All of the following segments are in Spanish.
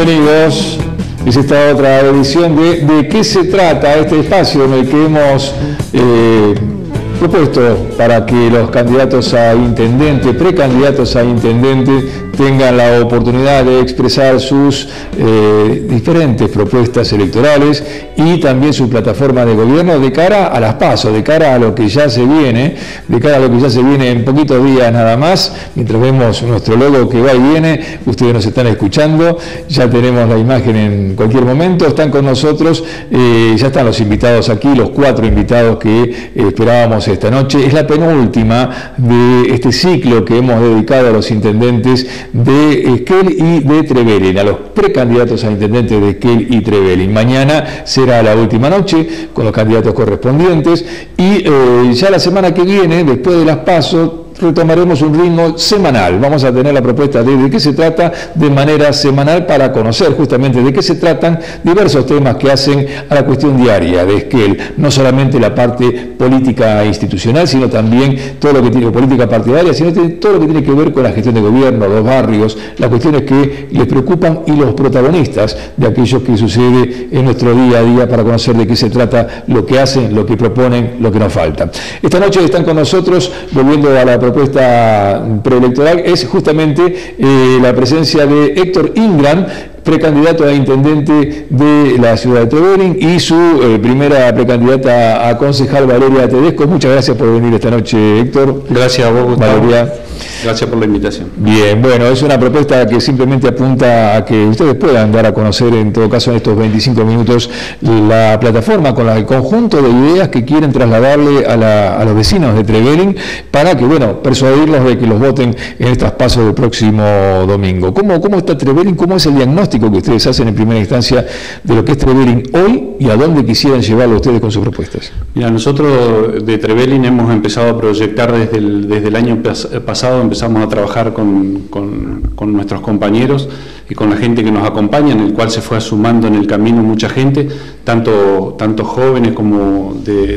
Bienvenidos. Es esta otra edición de qué se trata este espacio en el que hemos propuesto para que los candidatos a intendente, precandidatos a intendente, tengan la oportunidad de expresar sus diferentes propuestas electorales y también su plataforma de gobierno de cara a las PASO, de cara a lo que ya se viene, en poquitos días nada más. Mientras vemos nuestro logo que va y viene, ustedes nos están escuchando, ya tenemos la imagen en cualquier momento, están con nosotros, ya están los invitados aquí, los 4 invitados que esperábamos esta noche. Es la penúltima de este ciclo que hemos dedicado a los intendentes de Esquel y de Trevelin, a los precandidatos a intendente de Esquel y Trevelin. Mañana será la última noche con los candidatos correspondientes y ya la semana que viene, después de las PASO, retomaremos un ritmo semanal. Vamos a tener la propuesta de qué se trata de manera semanal para conocer justamente de qué se tratan diversos temas que hacen a la cuestión diaria de Esquel, no solamente la parte política institucional, sino también todo lo que tiene política partidaria, sino todo lo que tiene que ver con la gestión de gobierno, los barrios, las cuestiones que les preocupan y los protagonistas de aquello que sucede en nuestro día a día para conocer de qué se trata, lo que hacen, lo que proponen, lo que nos falta. Esta noche están con nosotros, volviendo a la propuesta preelectoral, es justamente la presencia de Héctor Ingram, precandidato a intendente de la ciudad de Trevelin, y su primera precandidata a concejal, Valeria Tedesco. Muchas gracias por venir esta noche, Héctor. Gracias a vos, Gustavo. Valeria. Gracias por la invitación. Bien, bueno, es una propuesta que simplemente apunta a que ustedes puedan dar a conocer, en todo caso en estos 25 minutos, la plataforma con el conjunto de ideas que quieren trasladarle a los vecinos de Trevelin para que, bueno, persuadirlos de que los voten en estas PASO del próximo domingo. ¿Cómo está Trevelin? ¿Cómo es el diagnóstico que ustedes hacen en primera instancia de lo que es Trevelin hoy y a dónde quisieran llevarlo ustedes con sus propuestas? Mira, nosotros de Trevelin hemos empezado a proyectar desde el año pasado. Empezamos a trabajar con nuestros compañeros y con la gente que nos acompaña, en el cual se fue sumando en el camino mucha gente, tanto jóvenes como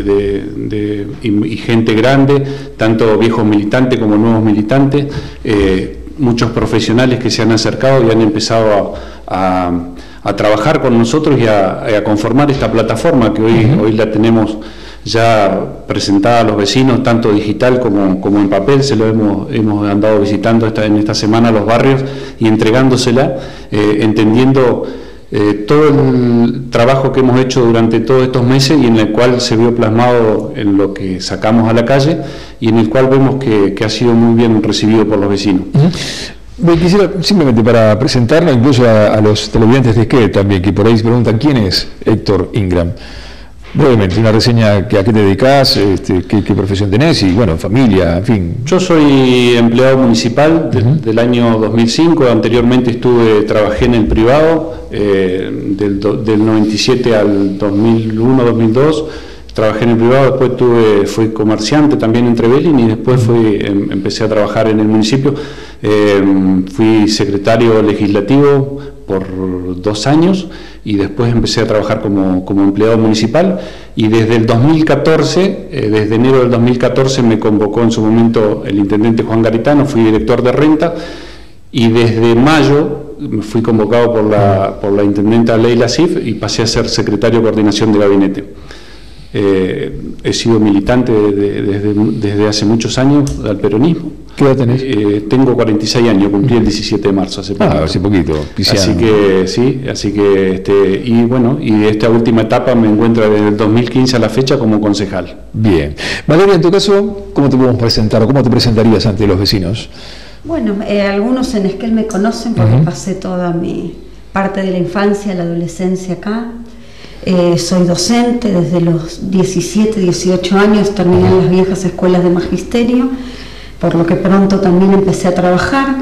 y gente grande, tanto viejos militantes como nuevos militantes, muchos profesionales que se han acercado y han empezado a trabajar con nosotros y a conformar esta plataforma que hoy la tenemos ya presentada a los vecinos, tanto digital como en papel. Se lo hemos andado visitando en esta semana a los barrios y entregándosela, entendiendo todo el trabajo que hemos hecho durante todos estos meses y en el cual se vio plasmado en lo que sacamos a la calle y en el cual vemos que ha sido muy bien recibido por los vecinos. Quisiera simplemente para presentarnos incluso a los televidentes de Esquel también, que por ahí se preguntan quién es Héctor Ingram. Brevemente, una reseña, ¿a qué te dedicas? ¿Qué profesión tenés? Y bueno, familia, en fin. Yo soy empleado municipal del año 2005, anteriormente trabajé en el privado, del 97 al 2001-2002, trabajé en el privado, después fui comerciante también en Trevelin y después empecé a trabajar en el municipio. Fui secretario legislativo por 2 años y después empecé a trabajar como empleado municipal y desde el 2014, desde enero del 2014 me convocó en su momento el intendente Juan Garitano, fui director de renta y desde mayo me fui convocado por la intendenta Leila Sif y pasé a ser secretario de coordinación de gabinete. He sido militante desde hace muchos años del peronismo. ¿Qué edad tenés? Tengo 46 años, cumplí el 17 de marzo, hace poquito. Así que sí, y esta última etapa me encuentra desde el 2015 a la fecha como concejal. Bien. Valeria, en tu caso, ¿cómo te podemos presentar o cómo te presentarías ante los vecinos? Bueno, algunos en Esquel me conocen porque pasé toda mi parte de la infancia, la adolescencia acá. Soy docente desde los 17, 18 años, terminé en las viejas escuelas de magisterio, por lo que pronto también empecé a trabajar.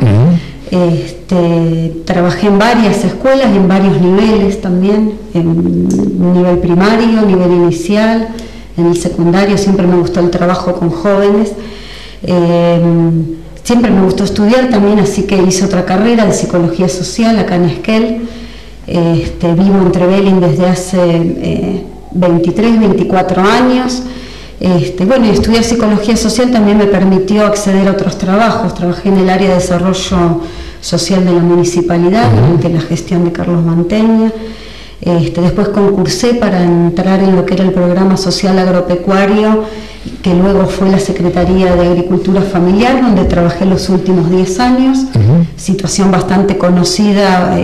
Trabajé en varias escuelas y en varios niveles también, en nivel primario, nivel inicial, en el secundario. Siempre me gustó el trabajo con jóvenes. Siempre me gustó estudiar también, así que hice otra carrera de psicología social acá en Esquel. Vivo en Trevelin desde hace 23, 24 años. Bueno, y estudiar psicología social también me permitió acceder a otros trabajos. Trabajé en el área de desarrollo social de la municipalidad durante la gestión de Carlos Mantegna. Después concursé para entrar en lo que era el programa social agropecuario, que luego fue la Secretaría de Agricultura Familiar, donde trabajé los últimos 10 años, situación bastante conocida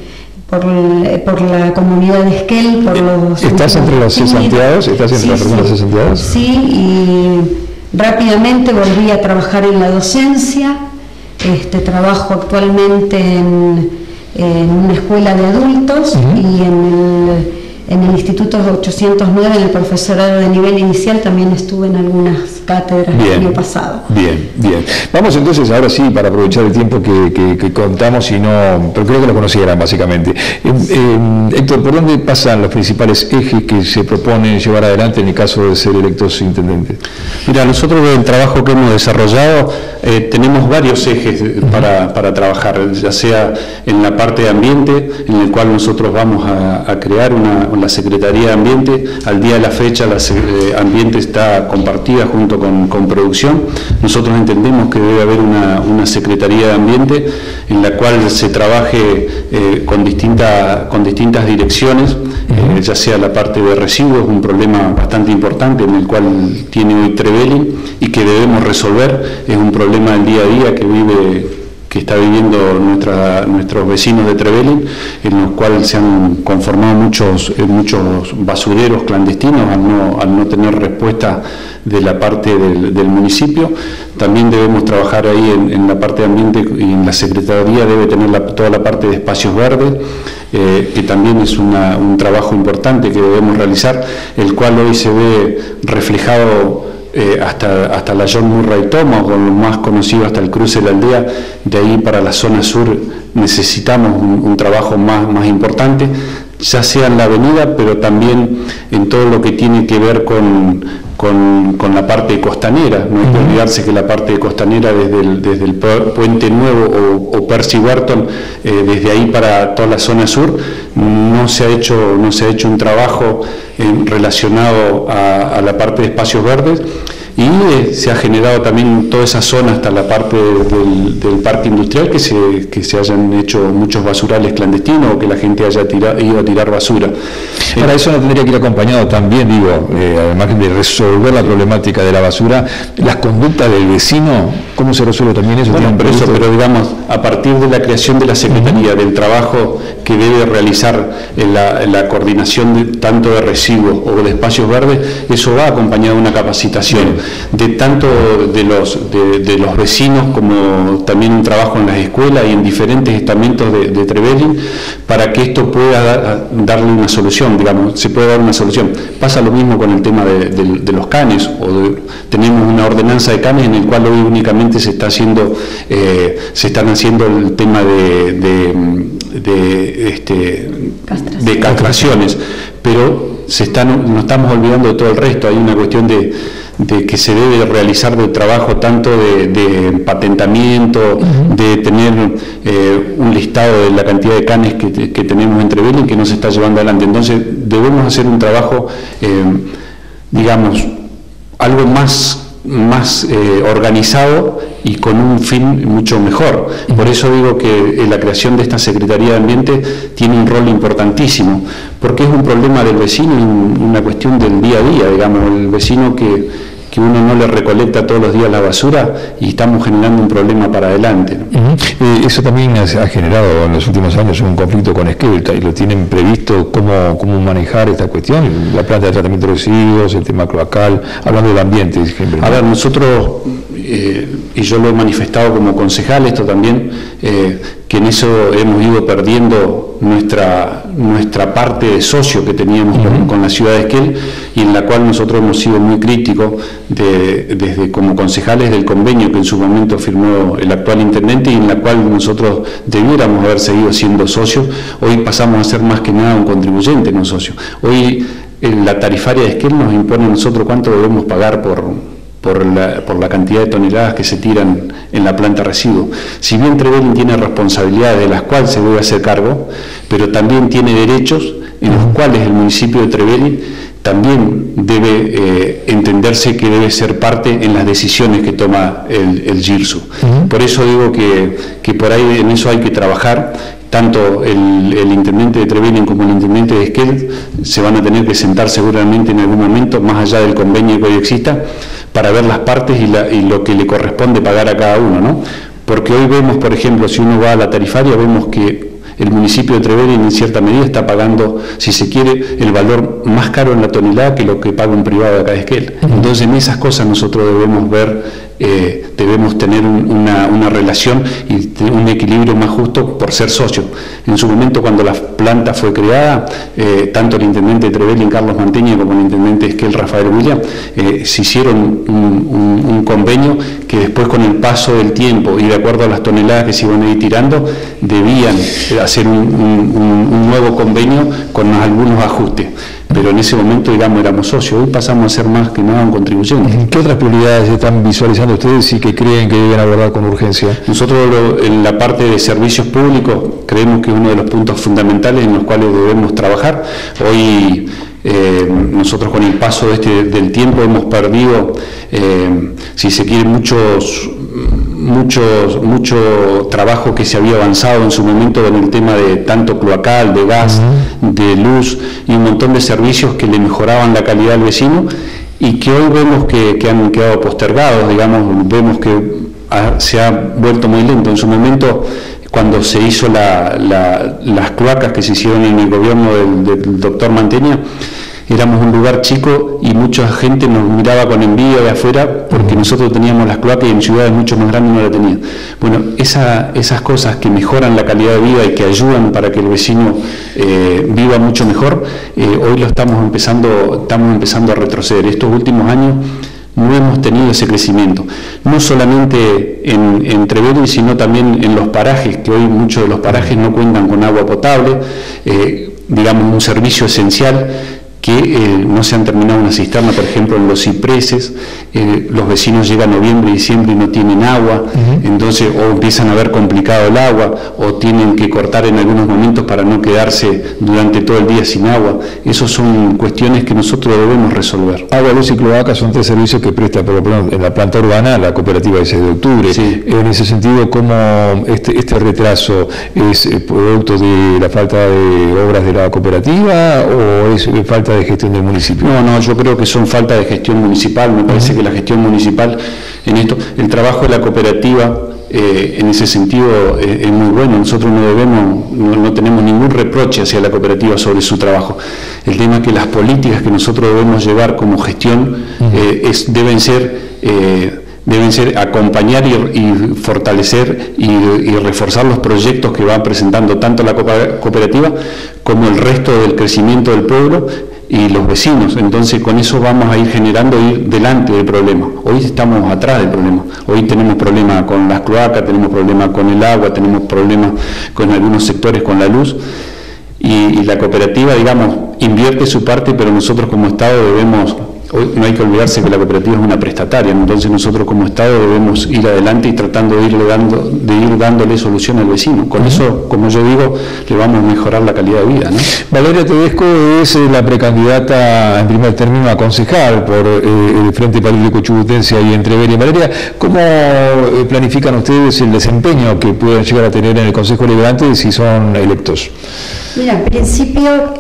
por la comunidad de Esquel, por los... ¿Estás entre los cesanteados? ¿Estás entre las personas cesanteadas? Sí, y rápidamente volví a trabajar en la docencia. Trabajo actualmente en una escuela de adultos y en el Instituto 809, en el profesorado de nivel inicial, también estuve en algunas cátedras el año pasado. Bien. Vamos entonces, ahora sí, para aprovechar el tiempo que contamos, pero creo que lo conocieran básicamente. Héctor, ¿por dónde pasan los principales ejes que se proponen llevar adelante en el caso de ser electos intendentes? Mira, nosotros en el trabajo que hemos desarrollado tenemos varios ejes para trabajar, ya sea en la parte de ambiente, en el cual nosotros vamos a crear la Secretaría de Ambiente. Al día de la fecha la Ambiente está compartida junto con Producción. Nosotros entendemos que debe haber una Secretaría de Ambiente en la cual se trabaje con distintas direcciones, ya sea la parte de residuos, un problema bastante importante en el cual tiene hoy Trevelin y que debemos resolver. Es un problema del día a día que está viviendo nuestros vecinos de Trevelin, en los cuales se han conformado muchos basureros clandestinos al no tener respuesta de la parte del municipio. También debemos trabajar ahí en la parte de ambiente, y en la Secretaría debe tener toda la parte de espacios verdes, que también es un trabajo importante que debemos realizar, el cual hoy se ve reflejado hasta la John Murray Thomas, o lo más conocido hasta el cruce de la aldea. De ahí para la zona sur necesitamos un trabajo más importante, ya sea en la avenida, pero también en todo lo que tiene que ver con la parte costanera. No hay que olvidarse que la parte costanera desde el Puente Nuevo o Percy Wharton, desde ahí para toda la zona sur, no se ha hecho un trabajo relacionado a la parte de espacios verdes, y se ha generado también toda esa zona hasta la parte del parque industrial que se hayan hecho muchos basurales clandestinos, o que la gente haya ido a tirar basura. Para eso no tendría que ir acompañado también, además de resolver la problemática de la basura, las conductas del vecino. ¿Cómo se resuelve también eso? Bueno, pero digamos, a partir de la creación de la Secretaría, del trabajo que debe realizar la coordinación tanto de residuos o de espacios verdes, eso va acompañado de una capacitación de tanto de los vecinos, como también un trabajo en las escuelas y en diferentes estamentos de Trevelin, para que esto pueda darle una solución, digamos, se puede dar una solución. Pasa lo mismo con el tema de los canes, tenemos una ordenanza de canes en el cual hoy únicamente se están haciendo el tema de castraciones, pero nos estamos olvidando de todo el resto. Hay una cuestión de que se debe realizar de trabajo tanto de patentamiento, de tener un listado de la cantidad de canes que tenemos en Trevelin, que no se está llevando adelante. Entonces debemos hacer un trabajo, digamos, algo más organizado y con un fin mucho mejor. Por eso digo que la creación de esta Secretaría de Ambiente tiene un rol importantísimo, porque es un problema del vecino y una cuestión del día a día, digamos, el vecino que uno no le recolecta todos los días la basura, y estamos generando un problema para adelante, ¿no? Eso también ha generado en los últimos años un conflicto con Esquel, y lo tienen previsto cómo manejar esta cuestión, la planta de tratamiento de residuos, el tema cloacal, hablando del ambiente. A ver, nosotros, y yo lo he manifestado como concejal, esto también, que en eso hemos ido perdiendo nuestra parte de socio que teníamos con la ciudad de Esquel, y en la cual nosotros hemos sido muy críticos desde como concejales del convenio que en su momento firmó el actual intendente, y en la cual nosotros debiéramos haber seguido siendo socios. Hoy pasamos a ser más que nada un contribuyente, no socio. Hoy la tarifaria de Esquel nos impone a nosotros cuánto debemos pagar por la cantidad de toneladas que se tiran en la planta residuo. Si bien Trevelin tiene responsabilidades de las cuales se debe hacer cargo, pero también tiene derechos en los cuales el municipio de Trevelin también debe entenderse que debe ser parte en las decisiones que toma el GIRSU. Por eso digo que por ahí en eso hay que trabajar. Tanto el intendente de Trevelin como el intendente de Esquel se van a tener que sentar seguramente en algún momento, más allá del convenio que hoy exista, para ver las partes y lo que le corresponde pagar a cada uno, ¿no? Porque hoy vemos, por ejemplo, si uno va a la tarifaria, vemos que el municipio de Trevelin en cierta medida está pagando, si se quiere, el valor más caro en la tonelada que lo que paga un privado de acá de Esquel. Entonces en esas cosas nosotros debemos ver, debemos tener una relación y un equilibrio más justo por ser socio. En su momento, cuando la planta fue creada, tanto el intendente de Trevelin, Carlos Manteña, como el intendente de Esquel, Rafael William, se hicieron un convenio que después, con el paso del tiempo y de acuerdo a las toneladas que se iban a ir tirando, debían hacer un nuevo convenio con algunos ajustes. Pero en ese momento, digamos, éramos socios. Hoy pasamos a ser más que nada un contribuyente. ¿Qué otras prioridades están visualizando ustedes y que creen que deben abordar con urgencia? Nosotros en la parte de servicios públicos creemos que es uno de los puntos fundamentales en los cuales debemos trabajar. Hoy nosotros, con el paso del tiempo, hemos perdido, si se quiere, mucho trabajo que se había avanzado en su momento en el tema de tanto cloacal, de gas, de luz y un montón de servicios que le mejoraban la calidad al vecino, y que hoy vemos que han quedado postergados, digamos, vemos que se ha vuelto muy lento. En su momento, cuando se hizo las cloacas que se hicieron en el gobierno del doctor Manteña, éramos un lugar chico y mucha gente nos miraba con envidia de afuera porque nosotros teníamos las cloacas y en ciudades mucho más grandes no la tenían. Bueno, esas cosas que mejoran la calidad de vida y que ayudan para que el vecino viva mucho mejor, hoy lo estamos empezando a retroceder. Estos últimos años no hemos tenido ese crecimiento, no solamente en Trevelin, sino también en los parajes, que hoy muchos de los parajes no cuentan con agua potable, digamos un servicio esencial, que no se han terminado una cisterna, por ejemplo, en los cipreses. Los vecinos llegan noviembre y diciembre y no tienen agua, entonces o empiezan a ver complicado el agua, o tienen que cortar en algunos momentos para no quedarse durante todo el día sin agua. Esas son cuestiones que nosotros debemos resolver. Agua, luz y cloaca son tres servicios que presta, por ejemplo, en la planta urbana la cooperativa de 6 de octubre. Sí. En ese sentido, ¿cómo este retraso es producto de la falta de obras de la cooperativa o es falta de gestión del municipio? No, yo creo que son falta de gestión municipal. Me parece que la gestión municipal en esto, el trabajo de la cooperativa en ese sentido es muy bueno. Nosotros no tenemos ningún reproche hacia la cooperativa sobre su trabajo. El tema es que las políticas que nosotros debemos llevar como gestión deben ser acompañar y fortalecer y reforzar los proyectos que va presentando tanto la cooperativa como el resto del crecimiento del pueblo y los vecinos. Entonces con eso vamos a ir generando, ir delante del problema. Hoy estamos atrás del problema. Hoy tenemos problemas con las cloacas, tenemos problemas con el agua, tenemos problemas con algunos sectores con la luz, y la cooperativa, digamos, invierte su parte, pero nosotros como Estado debemos... Hoy no hay que olvidarse que la cooperativa es una prestataria, entonces nosotros como Estado debemos ir adelante y tratando de ir dándole solución al vecino. Con eso, como yo digo, le vamos a mejorar la calidad de vida, ¿no? Valeria Tedesco es la precandidata en primer término a concejal por el Frente Patriótico Chubutense y en Trevelin. Valeria, ¿cómo planifican ustedes el desempeño que pueden llegar a tener en el Consejo Liberante si son electos? Mira, en principio...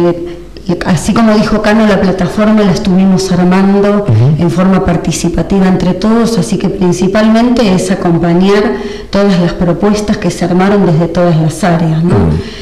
así como dijo Cano, la plataforma la estuvimos armando en forma participativa entre todos, así que principalmente es acompañar todas las propuestas que se armaron desde todas las áreas, ¿no?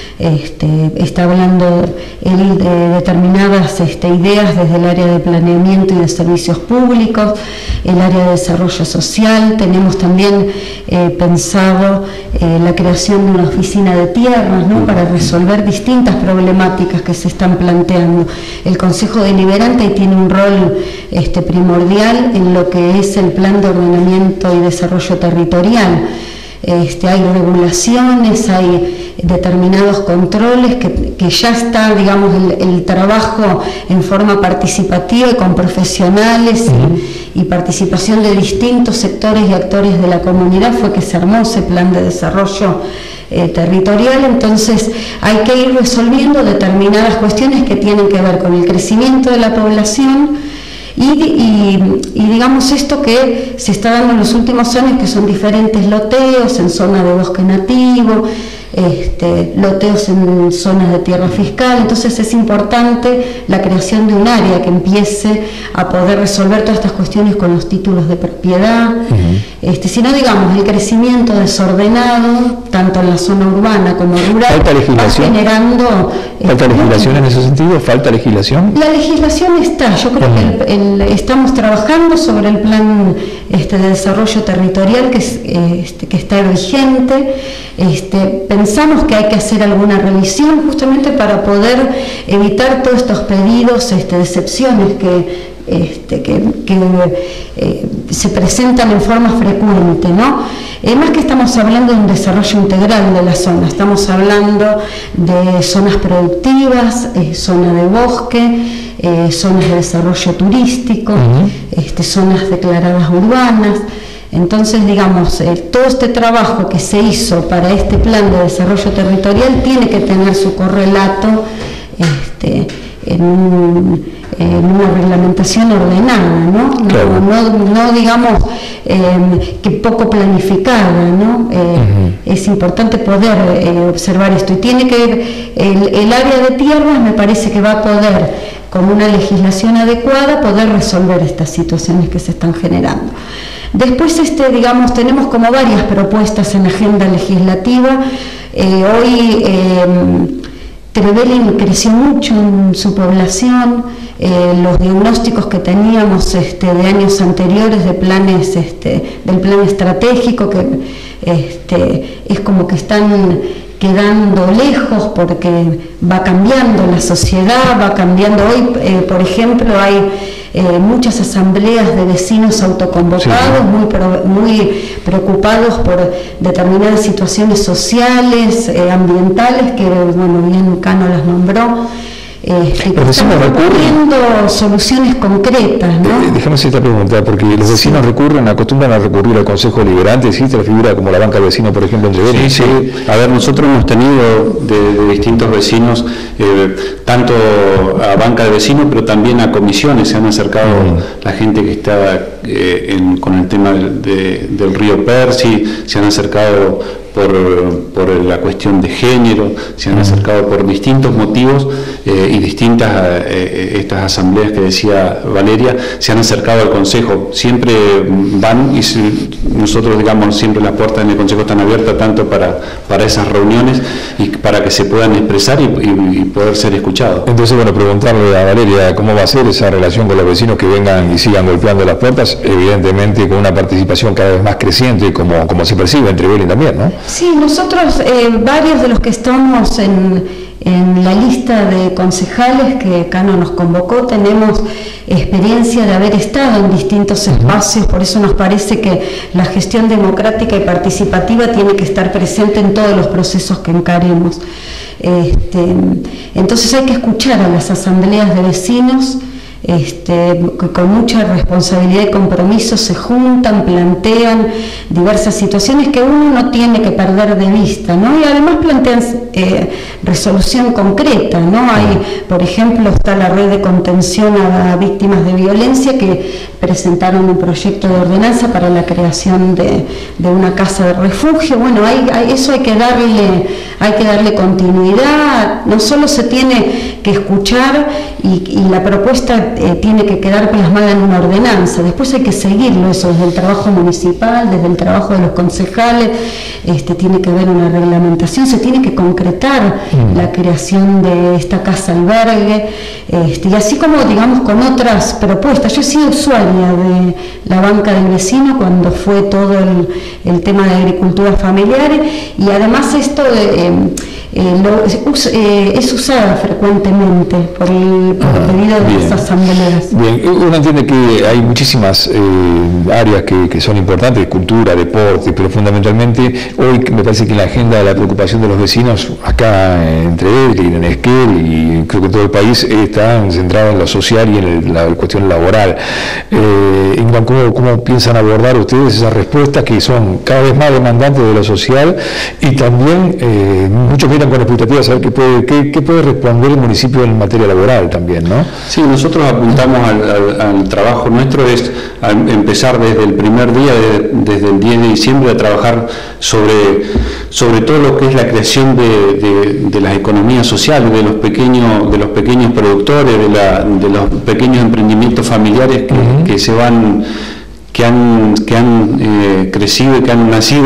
Está hablando él de determinadas ideas desde el área de planeamiento y de servicios públicos, el área de desarrollo social. Tenemos también pensado la creación de una oficina de tierras, ¿no?, para resolver distintas problemáticas que se están planteando. El Consejo Deliberante tiene un rol primordial en lo que es el plan de ordenamiento y desarrollo territorial. Hay regulaciones, hay determinados controles que ya está, digamos, el trabajo en forma participativa y con profesionales y participación de distintos sectores y actores de la comunidad fue que se armó ese plan de desarrollo territorial, entonces hay que ir resolviendo determinadas cuestiones que tienen que ver con el crecimiento de la población y digamos esto que se está dando en los últimos años, que son diferentes loteos en zona de bosque nativo, loteos en zonas de tierra fiscal. Entonces es importante la creación de un área que empiece a poder resolver todas estas cuestiones con los títulos de propiedad. Si no, digamos, el crecimiento desordenado, tanto en la zona urbana como rural, ¿falta legislación? Generando... ¿Falta legislación en ese sentido? ¿Falta legislación? La legislación está, yo creo que estamos trabajando sobre el plan de desarrollo territorial que está vigente. Pensamos que hay que hacer alguna revisión justamente para poder evitar todos estos pedidos de excepciones que se presentan en forma frecuente, ¿no? Más que estamos hablando de un desarrollo integral de la zona, estamos hablando de zonas productivas, zona de bosque, zonas de desarrollo turístico, zonas declaradas urbanas. Entonces, digamos, todo este trabajo que se hizo para este plan de desarrollo territorial tiene que tener su correlato en una reglamentación ordenada, ¿no? Claro. No digamos que poco planificada, ¿no? Es importante poder observar esto, y tiene que el área de tierras me parece que va a poder, con una legislación adecuada, poder resolver estas situaciones que se están generando. Después, digamos, tenemos como varias propuestas en la agenda legislativa. Hoy Trevelin creció mucho en su población. Los diagnósticos que teníamos de años anteriores de planes, del plan estratégico, que es como que están quedando lejos porque va cambiando la sociedad, va cambiando. Hoy, por ejemplo, hay muchas asambleas de vecinos autoconvocados, muy preocupados por determinadas situaciones sociales, ambientales, que bueno, bien Cano las nombró. Estamos proponiendo soluciones concretas, ¿no? Déjame hacer esta pregunta, porque los vecinos acostumbran a recurrir al Consejo Deliberante. ¿Existe la figura como la banca de vecinos, por ejemplo, en Trevelin? Sí. A ver, nosotros hemos tenido de distintos vecinos, tanto a banca de vecinos, pero también a comisiones. Se han acercado la gente que está con el tema del río Percy, se han acercado por la cuestión de género, se han acercado por distintos motivos, y distintas estas asambleas que decía Valeria se han acercado al Consejo. Siempre van, y nosotros, digamos, siempre las puertas en el Consejo están abiertas tanto para esas reuniones y para que se puedan expresar y poder ser escuchados. Entonces, bueno, preguntarle a Valeria cómo va a ser esa relación con los vecinos que vengan y sigan golpeando las puertas, evidentemente con una participación cada vez más creciente, como se percibe en Trevelin también, ¿no? Sí, nosotros, varios de los que estamos en la lista de concejales que Cano nos convocó, tenemos experiencia de haber estado en distintos espacios, por eso nos parece que la gestión democrática y participativa tiene que estar presente en todos los procesos que encaremos. Entonces hay que escuchar a las asambleas de vecinos, con mucha responsabilidad y compromiso se juntan, plantean diversas situaciones que uno no tiene que perder de vista, ¿no? Y además plantean resolución concreta, ¿no? Hay, por ejemplo, está la red de contención a víctimas de violencia, que presentaron un proyecto de ordenanza para la creación de una casa de refugio. Bueno, eso hay que darle continuidad. No solo se tiene que escuchar y la propuesta tiene que quedar plasmada en una ordenanza, después hay que seguirlo, eso desde el trabajo municipal, desde el trabajo de los concejales, tiene que haber una reglamentación, se tiene que concretar la creación de esta casa albergue, y así como, digamos, con otras propuestas. Yo he sido usuaria de la banca del vecino cuando fue todo el tema de agricultura familiar, y además esto es usada frecuentemente por el pedido de las asambleas. Bien, uno entiende que hay muchísimas áreas que son importantes, cultura, deporte, pero fundamentalmente hoy me parece que en la agenda de la preocupación de los vecinos, acá entre él y en Esquel, y creo que todo el país está centrado en lo social y en la cuestión laboral. ¿Cómo piensan abordar ustedes esas respuestas que son cada vez más demandantes de lo social y también muchos miran con expectativas a ver qué puede responder el municipio en materia laboral también, ¿no? Sí, nosotros apuntamos al trabajo nuestro, es a empezar desde el primer día, desde el 10 de diciembre, a trabajar sobre todo lo que es la creación de las economías sociales, de los pequeños productores, de los pequeños emprendimientos familiares que han crecido y que han nacido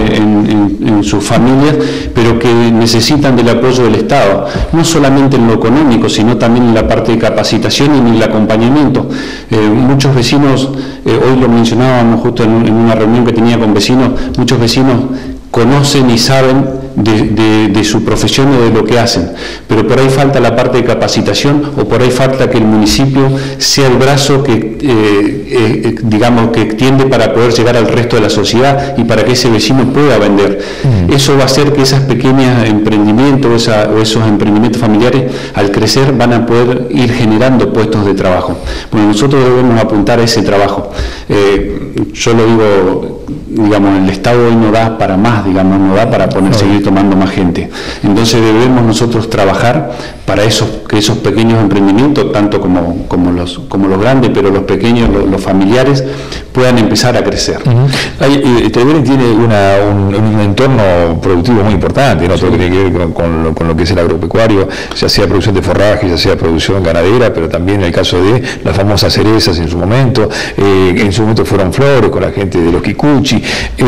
en sus familias, pero que necesitan del apoyo del Estado, no solamente en lo económico, sino también en la parte de capacitación y en el acompañamiento. Muchos vecinos, hoy lo mencionábamos justo en una reunión que tenía con vecinos, muchos vecinos conocen y saben de su profesión o de lo que hacen, pero por ahí falta la parte de capacitación, o por ahí falta que el municipio sea el brazo que digamos que extiende para poder llegar al resto de la sociedad y para que ese vecino pueda vender. Eso va a hacer que esos pequeños emprendimientos o esos emprendimientos familiares, al crecer, van a poder ir generando puestos de trabajo. Bueno, nosotros debemos apuntar a ese trabajo. Yo lo digo, digamos, el Estado hoy no da para más, digamos, no da para seguir tomando más gente. Entonces debemos nosotros trabajar para que esos pequeños emprendimientos, tanto como los grandes, pero los pequeños, los familiares, puedan empezar a crecer. Treveli tiene un entorno productivo muy importante, ¿no? Todo lo que tiene que ver con lo que es el agropecuario, ya sea producción de forraje, ya sea producción ganadera, pero también en el caso de las famosas cerezas en su momento fueron flores con la gente de los Kikuchi,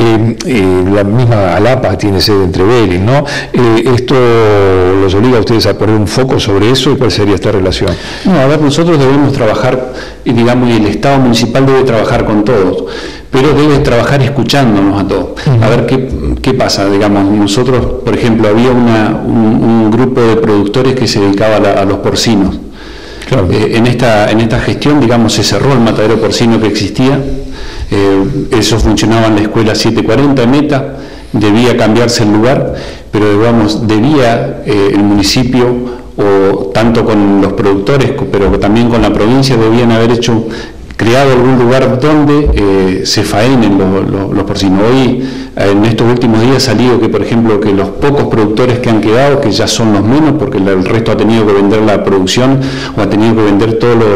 la misma Alapa tiene sede en Treveli, ¿no? ¿Esto los obliga a ustedes a poner un foco sobre eso y cuál sería esta relación? No, a ver, nosotros debemos trabajar, digamos, y el Estado municipal debe trabajar con todos, pero debe trabajar escuchándonos a todos. A ver qué pasa, digamos, nosotros, por ejemplo, había un grupo de productores que se dedicaba a los porcinos. Claro. En esta gestión, digamos, se cerró el matadero porcino que existía, eso funcionaba en la escuela 740 de Meta, debía cambiarse el lugar, pero digamos, debía el municipio, o tanto con los productores, pero también con la provincia, debían haber creado algún lugar donde se faenen los porcinos. Hoy, en estos últimos días, ha salido que, por ejemplo, que los pocos productores que han quedado, que ya son los menos, porque el resto ha tenido que vender la producción o ha tenido que vender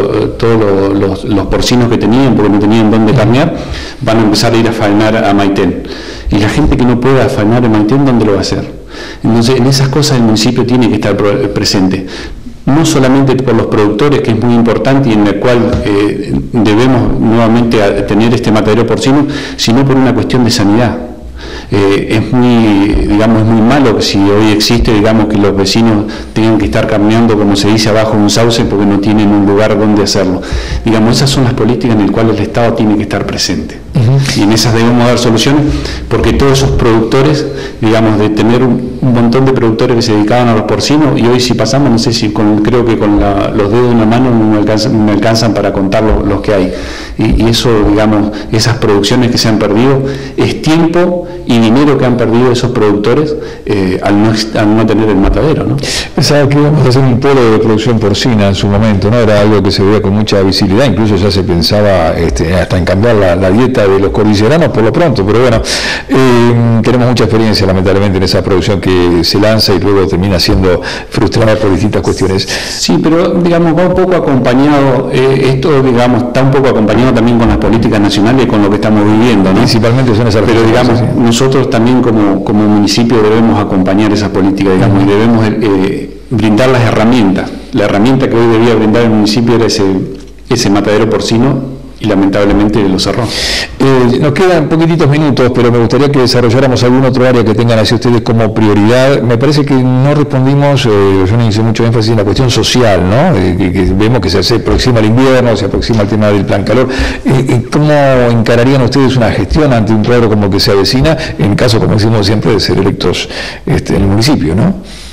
todos los porcinos que tenían, porque no tenían dónde carnear, van a empezar a ir a faenar a Maitén. Y la gente que no pueda faenar en Maitén, ¿dónde lo va a hacer? Entonces, en esas cosas el municipio tiene que estar presente. No solamente por los productores, que es muy importante y en el cual debemos nuevamente tener este matadero porcino, sino por una cuestión de sanidad. Es muy malo que si hoy existe, digamos, que los vecinos tengan que estar caminando, como se dice, abajo de un sauce porque no tienen un lugar donde hacerlo. Digamos, esas son las políticas en las cuales el Estado tiene que estar presente. Y en esas debemos dar soluciones, porque todos esos productores, digamos, de tener un montón de productores que se dedicaban a los porcinos, y hoy si pasamos, no sé si creo que con los dedos de una mano no me alcanzan para contar los que hay. Y eso, digamos, esas producciones que se han perdido, es tiempo y dinero que han perdido esos productores al no tener el matadero, ¿no? Pensaba que íbamos a hacer un polo de producción porcina en su momento, ¿no? Era algo que se veía con mucha visibilidad, incluso ya se pensaba hasta en cambiar la dieta de los cordilleranos por lo pronto, pero bueno, tenemos mucha experiencia lamentablemente en esa producción que se lanza y luego termina siendo frustrada por distintas cuestiones. Sí, pero digamos, va un poco acompañado, digamos, está un poco acompañado también con las políticas nacionales y con lo que estamos viviendo, ¿no? Principalmente son esas. Pero digamos, sí. Nosotros también como municipio debemos acompañar esas políticas, digamos, y debemos brindar las herramientas. La herramienta que hoy debía brindar el municipio era ese matadero porcino, y lamentablemente lo cerró. Nos quedan poquititos minutos, pero me gustaría que desarrolláramos algún otro área que tengan hacia ustedes como prioridad. Me parece que no respondimos, yo no hice mucho énfasis en la cuestión social, ¿no? Que vemos que se aproxima el invierno, se aproxima el tema del plan calor. ¿Cómo encararían ustedes una gestión ante un cuadro como que se avecina, en caso, como decimos siempre, de ser electos en el municipio, ¿no?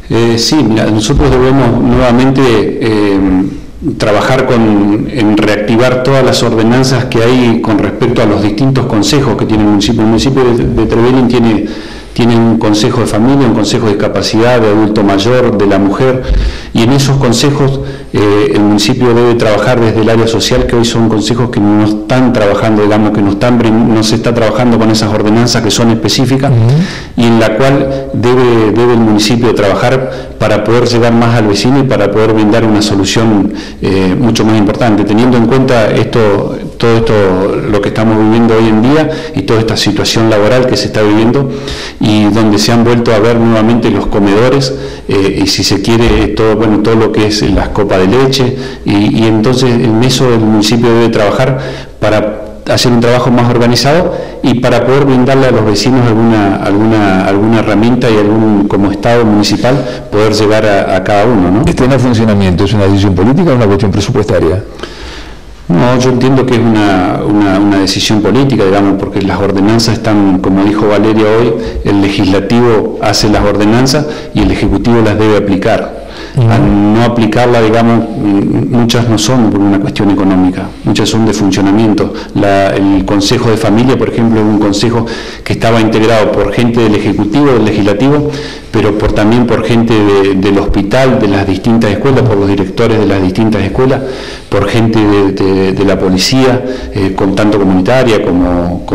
Sí, mira, nosotros debemos nuevamente trabajar en reactivar todas las ordenanzas que hay con respecto a los distintos consejos que tiene el municipio. El municipio de Trevelin tiene un consejo de familia, un consejo de discapacidad, de adulto mayor, de la mujer, y en esos consejos el municipio debe trabajar desde el área social, que hoy son consejos que no están trabajando, digamos, que no se está trabajando con esas ordenanzas que son específicas, y en la cual debe el municipio trabajar para poder llegar más al vecino y para poder brindar una solución mucho más importante, teniendo en cuenta todo esto, lo que estamos viviendo hoy en día y toda esta situación laboral que se está viviendo, y donde se han vuelto a ver nuevamente los comedores, y si se quiere todo lo que es las copas de leche, y entonces en eso el municipio debe trabajar para hacer un trabajo más organizado y para poder brindarle a los vecinos alguna herramienta y como Estado municipal poder llegar a cada uno, ¿no? ¿Este no funcionamiento es una decisión política o una cuestión presupuestaria? No, yo entiendo que es una decisión política, digamos, porque las ordenanzas están, como dijo Valeria hoy, el legislativo hace las ordenanzas y el ejecutivo las debe aplicar. Al no aplicarla, digamos, muchas no son por una cuestión económica, muchas son de funcionamiento. El Consejo de Familia, por ejemplo, es un consejo que estaba integrado por gente del Ejecutivo, del Legislativo, pero también por gente del hospital, de las distintas escuelas, por los directores de las distintas escuelas, por gente de la policía, tanto comunitaria como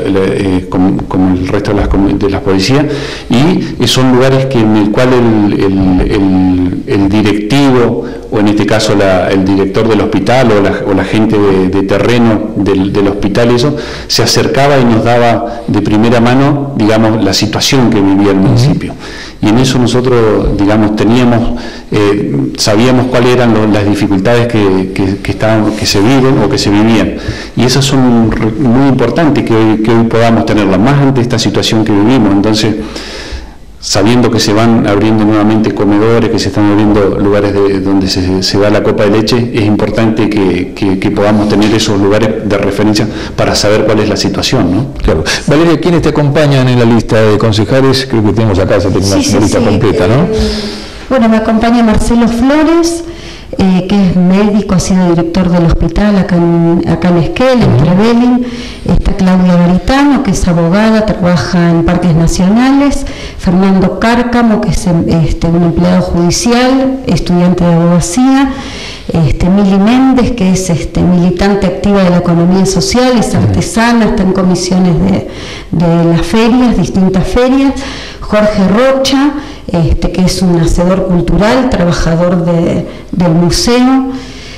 el resto de las policías, y son lugares en el cual el directivo, o en este caso el director del hospital o la gente de terreno del hospital, eso, se acercaba y nos daba de primera mano, digamos, la situación que vivía el municipio. Y en eso nosotros, digamos, sabíamos cuáles eran las dificultades que se viven o que se vivían. Y esas son muy importantes que hoy podamos tenerlas, más ante esta situación que vivimos. Entonces, sabiendo que se van abriendo nuevamente comedores, que se están abriendo lugares donde se da la copa de leche, es importante que podamos tener esos lugares de referencia para saber cuál es la situación, ¿no? Claro. Valeria, ¿quiénes te acompañan en la lista de concejales? Creo que tenemos acá, ya tenemos una lista completa, ¿no? Bueno, me acompaña Marcelo Flores, que es médico, ha sido director del hospital acá en Esquel, en Trevelin. Está Claudia Garitano, que es abogada, trabaja en Parques Nacionales. Fernando Cárcamo, que es un empleado judicial, estudiante de abogacía. Mili Méndez, que es militante activa de la economía social, es artesana, está en comisiones de las ferias, distintas ferias. Jorge Rocha, que es un hacedor cultural, trabajador del museo.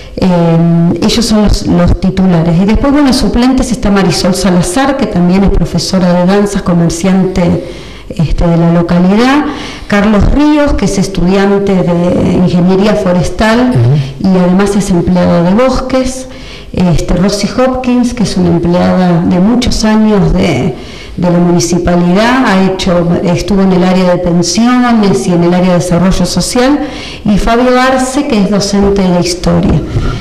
Ellos son los titulares. Y después, bueno, suplentes está Marisol Salazar, que también es profesora de danzas, comerciante de la localidad. Carlos Ríos, que es estudiante de ingeniería forestal y además es empleado de bosques. Rosy Hopkins, que es una empleada de muchos años de la municipalidad, estuvo en el área de pensiones y en el área de desarrollo social, y Fabio Arce, que es docente de historia.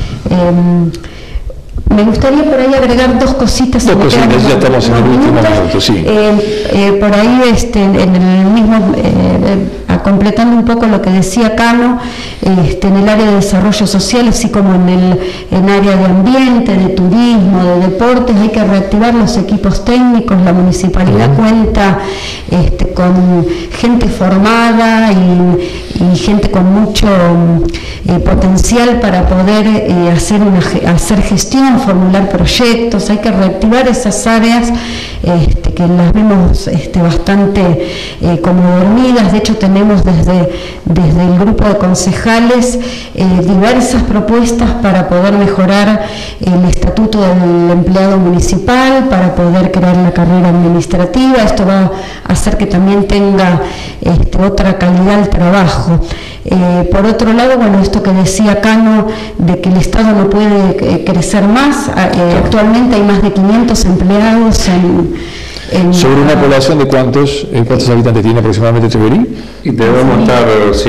Me gustaría por ahí agregar dos cositas. Ya estamos en el último minuto, sí. Por ahí, en el mismo, completando un poco lo que decía Cano, en el área de desarrollo social, así como en área de ambiente, de turismo, de deportes, hay que reactivar los equipos técnicos. La municipalidad cuenta con gente formada y gente con mucho potencial para poder hacer gestión, formular proyectos. Hay que reactivar esas áreas que las vemos bastante como dormidas. De hecho, tenemos desde el grupo de concejales diversas propuestas para poder mejorar el estatuto del empleado municipal, para poder crear la carrera administrativa. Esto va a hacer que también tenga otra calidad del trabajo. Por otro lado, bueno, esto que decía Cano, de que el Estado no puede crecer más, actualmente hay más de 500 empleados ¿Sobre una población de cuántos habitantes tiene aproximadamente Trevelin? Debemos estar,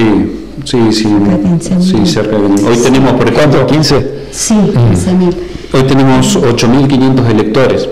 cerca de 15. Hoy tenemos, por ejemplo, 15. Sí, 15.000. Hoy tenemos 8.500 electores.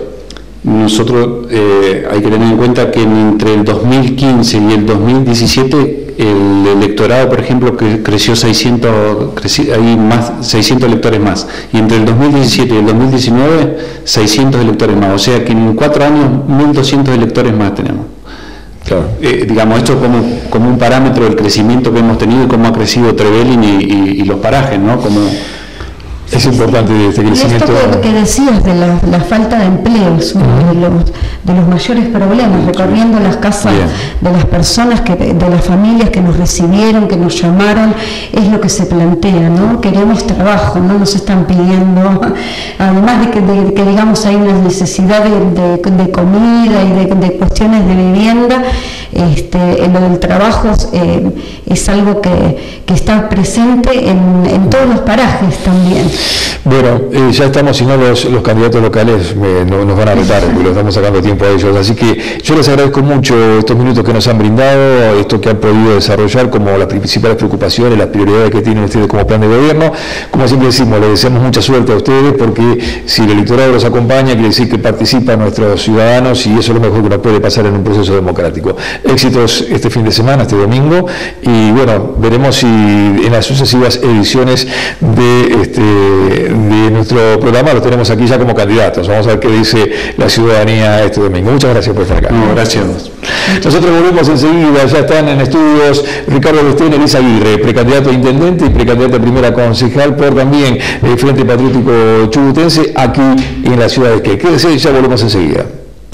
Nosotros hay que tener en cuenta que entre el 2015 y el 2017 el electorado, por ejemplo, que creció 600 electores más, y entre el 2017 y el 2019 600 electores más, o sea que en 4 años 1.200 electores más tenemos. Claro. Digamos, esto como un parámetro del crecimiento que hemos tenido y cómo ha crecido Trevelin y los parajes, ¿no? Es importante este crecimiento. Y esto que decías de la falta de empleo es uno de los mayores problemas, recorriendo las casas de las personas, de las familias que nos recibieron, que nos llamaron, es lo que se plantea, ¿no? Queremos trabajo, no nos están pidiendo, además de que digamos hay una necesidad de comida y de cuestiones de vivienda, lo del trabajo es algo que está presente en todos los parajes también. Bueno, ya estamos, si no los candidatos locales nos van a retar, porque lo estamos sacando tiempo a ellos, así que yo les agradezco mucho estos minutos que nos han brindado, esto que han podido desarrollar como las principales preocupaciones, las prioridades que tienen ustedes como plan de gobierno. Como siempre decimos, les deseamos mucha suerte a ustedes, porque si el electorado los acompaña, quiere decir que participan nuestros ciudadanos, y eso es lo mejor que nos puede pasar en un proceso democrático. Éxitos este fin de semana, este domingo, y bueno, veremos si en las sucesivas ediciones de nuestro programa los tenemos aquí ya como candidatos. Vamos a ver qué dice la ciudadanía este domingo. Muchas gracias por estar acá. No, gracias. Nosotros volvemos enseguida. Ya están en estudios Ricardo Bestén y Elisa Aguirre, precandidato a intendente y precandidato a primera concejal por también el Frente Patriótico Chubutense, aquí en la ciudad de Esquel. Quédense, ya volvemos enseguida.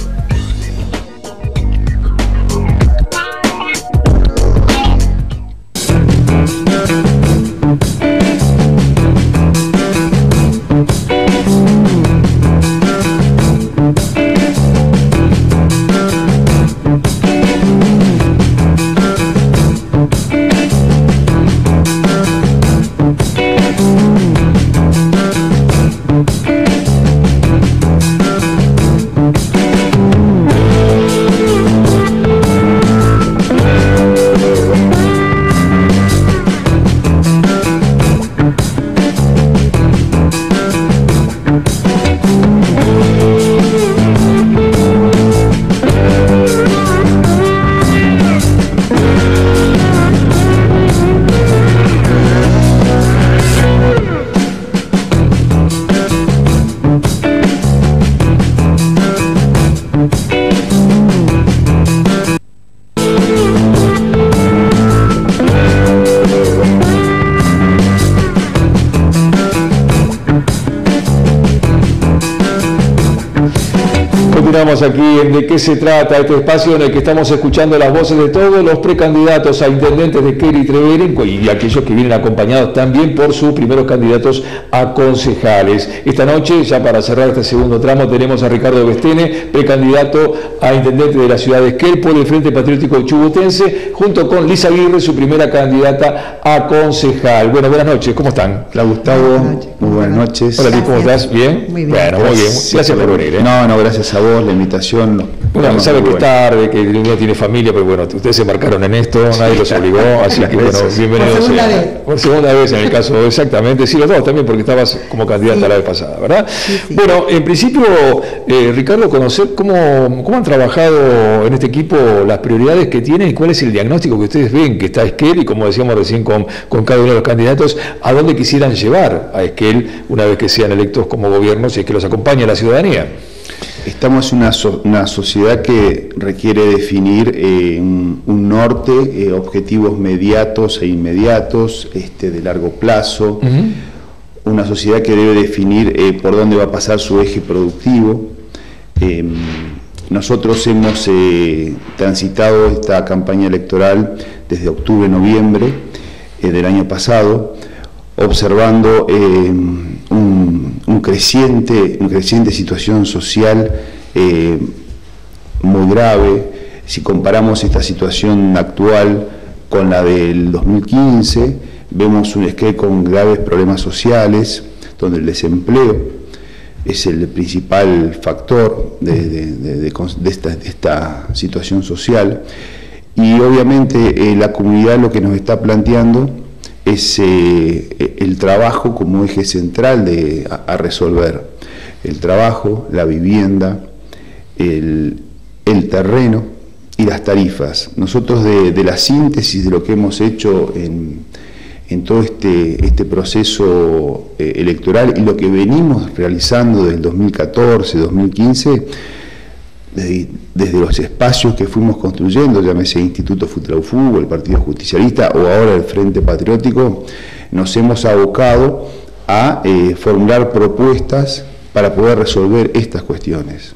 Continuamos aquí en De qué se trata, este espacio en el que estamos escuchando las voces de todos los precandidatos a intendentes de Esquel y Trevelin, y aquellos que vienen acompañados también por sus primeros candidatos a concejales. Esta noche, ya para cerrar este segundo tramo, tenemos a Ricardo Bestene, precandidato a intendente de la ciudad de Esquel por el Frente Patriótico Chubutense, junto con Elisa Aguirre, su primera candidata a concejal. Bueno, buenas noches, ¿cómo están? Hola Gustavo, muy buenas noches. Hola, ¿cómo estás? ¿Bien? Muy bien. Bueno, muy bien. Gracias por venir. No, gracias a vos, la invitación. Bueno, sabe que es tarde, que uno tiene familia, pero bueno, ustedes se marcaron en esto, nadie los obligó, así que bueno, bienvenidos. Por segunda vez. Por segunda vez en el caso, exactamente. Sí, los dos también, porque estabas como candidata la vez pasada, ¿verdad? Sí. Bueno, en principio, Ricardo, conocer cómo han trabajado en este equipo, las prioridades que tienen y cuál es el diagnóstico que ustedes ven que está Esquel, y como decíamos recién con cada uno de los candidatos, a dónde quisieran llevar a Esquel una vez que sean electos como gobierno, si es que los acompaña la ciudadanía. Estamos en una sociedad que requiere definir un norte, objetivos mediatos e inmediatos, de largo plazo, una sociedad que debe definir por dónde va a pasar su eje productivo. Nosotros hemos transitado esta campaña electoral desde octubre-noviembre del año pasado, observando una creciente situación social muy grave. Si comparamos esta situación actual con la del 2015, vemos un Esquel con graves problemas sociales, donde el desempleo es el principal factor de esta situación social, y obviamente la comunidad lo que nos está planteando es el trabajo como eje central a resolver. El trabajo, la vivienda, el terreno, y las tarifas. Nosotros de la síntesis de lo que hemos hecho en todo este proceso electoral y lo que venimos realizando desde el 2014, 2015, desde los espacios que fuimos construyendo, llámese Instituto Futraufú, el Partido Justicialista o ahora el Frente Patriótico, nos hemos abocado a formular propuestas para poder resolver estas cuestiones.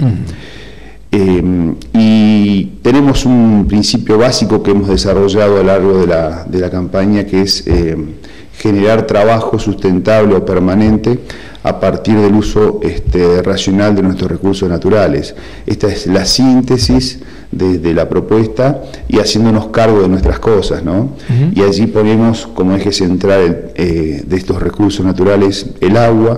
Y tenemos un principio básico que hemos desarrollado a lo largo de la campaña, que es generar trabajo sustentable o permanente a partir del uso racional de nuestros recursos naturales. Esta es la síntesis de la propuesta y haciéndonos cargo de nuestras cosas, ¿no? Y allí ponemos como eje central de estos recursos naturales el agua,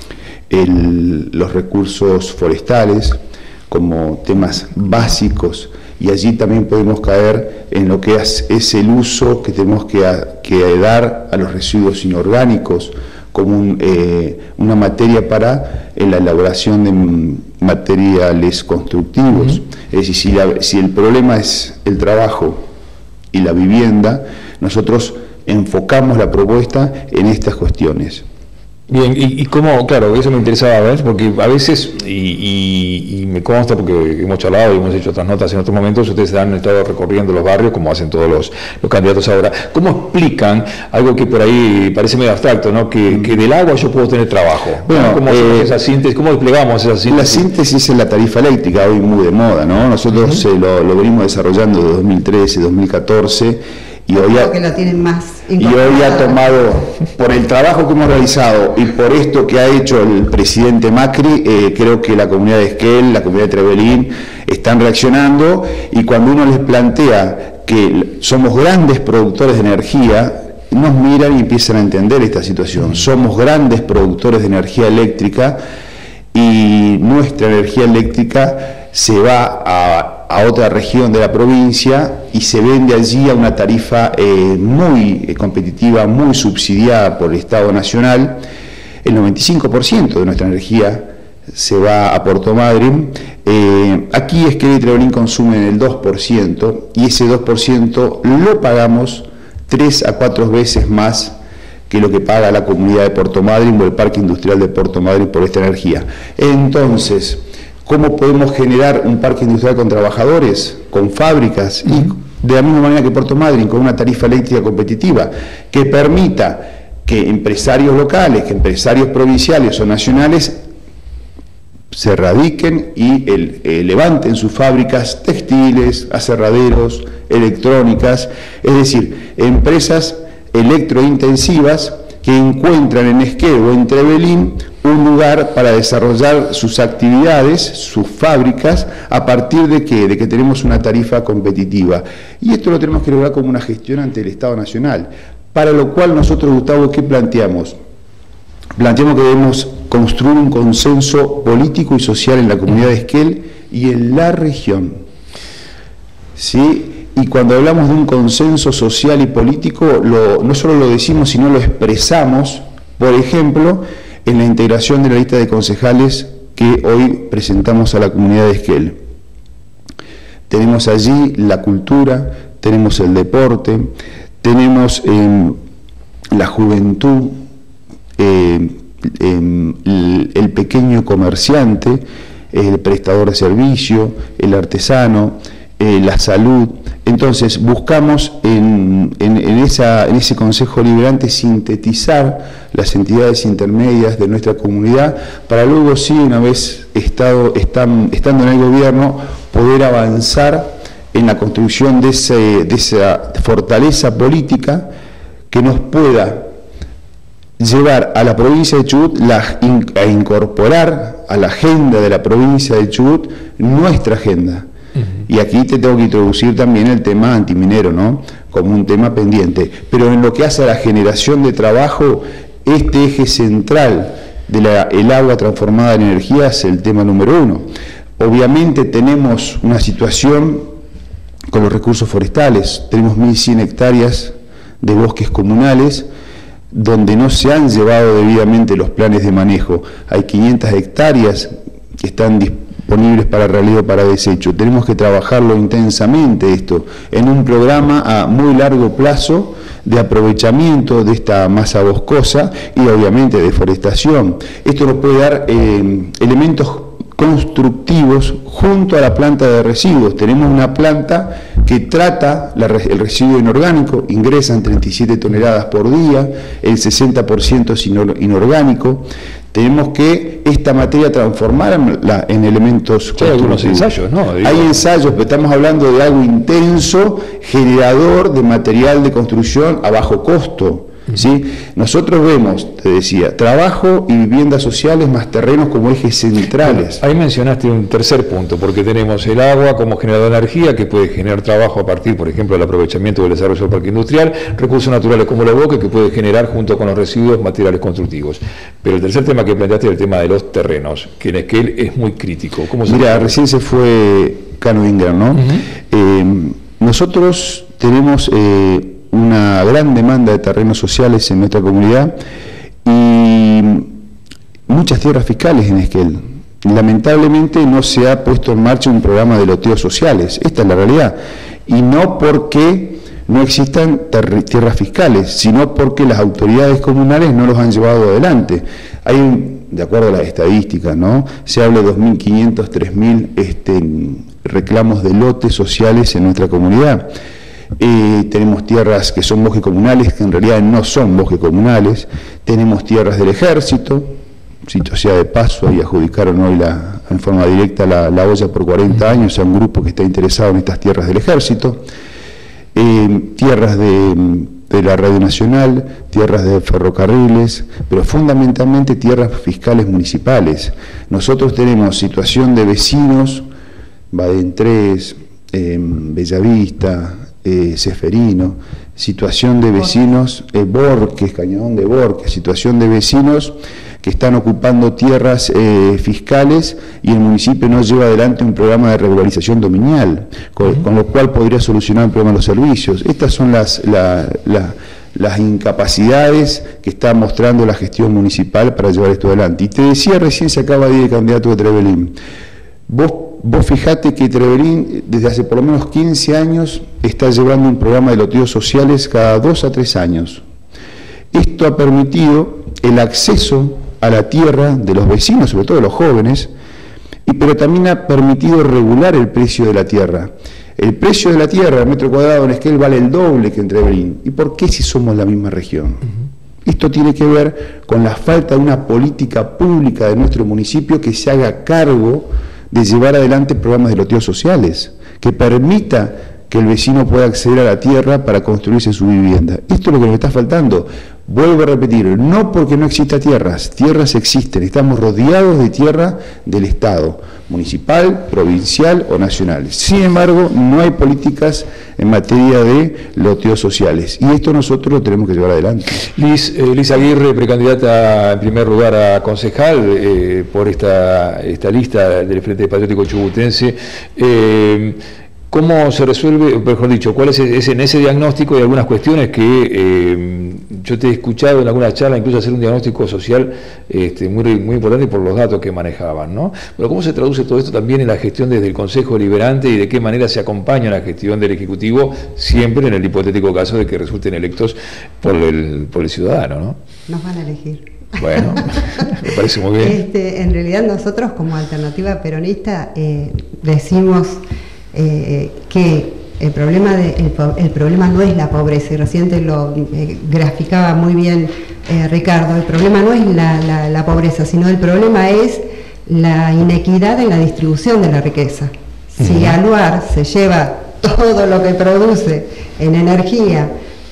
los recursos forestales, como temas básicos, y allí también podemos caer en lo que es el uso que tenemos que dar a los residuos inorgánicos como una materia para la elaboración de materiales constructivos. Es decir, si el problema es el trabajo y la vivienda, nosotros enfocamos la propuesta en estas cuestiones. Bien, y cómo, claro, eso me interesaba ver, porque a veces, y me consta porque hemos charlado y hemos hecho otras notas en otros momentos, ustedes han estado recorriendo los barrios, como hacen todos los candidatos ahora. ¿Cómo explican algo que por ahí parece medio abstracto, ¿no? Que del agua yo puedo tener trabajo. Bueno, ¿Cómo hacemos esa síntesis? ¿Cómo desplegamos esa síntesis? La síntesis es la tarifa eléctrica, hoy muy de moda, ¿no? Nosotros lo venimos desarrollando de 2013, 2014, y hoy ha tomado, por el trabajo que hemos realizado y por esto que ha hecho el presidente Macri, creo que la comunidad de Esquel, la comunidad de Trevelin están reaccionando, y cuando uno les plantea que somos grandes productores de energía, nos miran y empiezan a entender esta situación. Somos grandes productores de energía eléctrica y nuestra energía eléctrica se va a otra región de la provincia y se vende allí a una tarifa muy competitiva, muy subsidiada por el Estado Nacional. El 95% de nuestra energía se va a Puerto Madryn. Aquí Esquel y Trevelin consumen el 2% y ese 2% lo pagamos 3 a 4 veces más que lo que paga la comunidad de Puerto Madryn o el Parque Industrial de Puerto Madryn por esta energía. Entonces, ¿cómo podemos generar un parque industrial con trabajadores, con fábricas, y de la misma manera que Puerto Madryn, con una tarifa eléctrica competitiva que permita que empresarios locales, que empresarios provinciales o nacionales se radiquen y levanten sus fábricas textiles, aserraderos, electrónicas, es decir, empresas electrointensivas que encuentran en Esquel o en Trevelin un lugar para desarrollar sus actividades, sus fábricas, a partir de que tenemos una tarifa competitiva. Y esto lo tenemos que lograr como una gestión ante el Estado Nacional, para lo cual nosotros, Gustavo, ¿qué planteamos? Planteamos que debemos construir un consenso político y social en la comunidad de Esquel y en la región, ¿sí? Y cuando hablamos de un consenso social y político, no solo lo decimos, sino lo expresamos, por ejemplo, en la integración de la lista de concejales que hoy presentamos a la comunidad de Esquel. Tenemos allí la cultura, tenemos el deporte, tenemos la juventud, el pequeño comerciante, el prestador de servicio, el artesano, la salud. Entonces buscamos en ese Consejo Deliberante sintetizar las entidades intermedias de nuestra comunidad para luego, sí, una vez estando en el gobierno, poder avanzar en la construcción de esa fortaleza política que nos pueda llevar a la provincia de Chubut a incorporar a la agenda de la provincia de Chubut nuestra agenda. Y aquí te tengo que introducir también el tema antiminero, ¿no? Como un tema pendiente. Pero en lo que hace a la generación de trabajo, este eje central del agua transformada en energía es el tema número 1. Obviamente tenemos una situación con los recursos forestales. Tenemos 1.100 hectáreas de bosques comunales donde no se han llevado debidamente los planes de manejo. Hay 500 hectáreas que están disponibles para realidad o para desecho. Tenemos que trabajarlo intensamente esto, en un programa a muy largo plazo de aprovechamiento de esta masa boscosa y obviamente deforestación. Esto nos puede dar elementos constructivos junto a la planta de residuos. Tenemos una planta que trata el residuo inorgánico, ingresan 37 toneladas por día, el 60% es inorgánico. Tenemos que esta materia transformarla en elementos constructivos. Hay algunos ensayos, ¿no? Hay ensayos, pero estamos hablando de algo intenso, generador de material de construcción a bajo costo. ¿Sí? Nosotros vemos, te decía, trabajo y viviendas sociales más terrenos como ejes centrales. Ahí mencionaste un tercer punto, porque tenemos el agua como generador de energía que puede generar trabajo a partir, por ejemplo, del aprovechamiento del desarrollo del parque industrial, recursos naturales como los bosques que puede generar junto con los residuos materiales constructivos. Pero el tercer tema que planteaste es el tema de los terrenos, que en Esquel es muy crítico. Mira, recién se fue Cano Ingram, ¿no? Nosotros tenemos una gran demanda de terrenos sociales en nuestra comunidad y muchas tierras fiscales en Esquel. Lamentablemente no se ha puesto en marcha un programa de loteos sociales, esta es la realidad, y no porque no existan tierras fiscales, sino porque las autoridades comunales no los han llevado adelante. Hay, de acuerdo a las estadísticas, ¿no? Se habla de 2.500, 3.000 reclamos de lotes sociales en nuestra comunidad. Tenemos tierras que son bosques comunales, que en realidad no son bosques comunales. Tenemos tierras del ejército, sitio sea de paso, ahí adjudicaron hoy en forma directa la olla por 40 años a un grupo que está interesado en estas tierras del ejército. Tierras de la Radio Nacional, tierras de ferrocarriles, pero fundamentalmente tierras fiscales municipales. Nosotros tenemos situación de vecinos, Badentrés, Bellavista, Ceferino, situación de vecinos, Borques, Cañadón de Borques, situación de vecinos que están ocupando tierras fiscales y el municipio no lleva adelante un programa de regularización dominial, con lo cual podría solucionar el problema de los servicios. Estas son las incapacidades que está mostrando la gestión municipal para llevar esto adelante. Y te decía, recién se acaba de ir el candidato de Trevelin. Vos fijate que Trevelin desde hace por lo menos 15 años está llevando un programa de loteos sociales cada 2 a 3 años. Esto ha permitido el acceso a la tierra de los vecinos, sobre todo de los jóvenes, pero también ha permitido regular el precio de la tierra. El precio de la tierra, el metro cuadrado en Esquel, vale el doble que en Trevelin. ¿Y por qué si somos la misma región? Esto tiene que ver con la falta de una política pública de nuestro municipio que se haga cargo de llevar adelante programas de loteos sociales, que permita que el vecino pueda acceder a la tierra para construirse su vivienda. Esto es lo que nos está faltando. Vuelvo a repetir, no porque no exista tierras existen, estamos rodeados de tierra del Estado, municipal, provincial o nacional. Sin embargo, no hay políticas en materia de loteos sociales, y esto nosotros lo tenemos que llevar adelante. Liz Aguirre, precandidata en primer lugar a concejal por esta lista del Frente Patriótico Chubutense. ¿Cómo se resuelve, mejor dicho, cuál es en ese diagnóstico y algunas cuestiones que yo te he escuchado en alguna charla, incluso hacer un diagnóstico social muy importante por los datos que manejaban, ¿no? Pero ¿cómo se traduce todo esto también en la gestión desde el Consejo Deliberante y de qué manera se acompaña la gestión del Ejecutivo, siempre en el hipotético caso de que resulten electos por el ciudadano, ¿no? Nos van a elegir. Bueno, me parece muy bien. En realidad nosotros como alternativa peronista decimos que el problema no es la pobreza, y recién te lo graficaba muy bien Ricardo. El problema no es la pobreza, sino el problema es la inequidad en la distribución de la riqueza. Si Aluar se lleva todo lo que produce en energía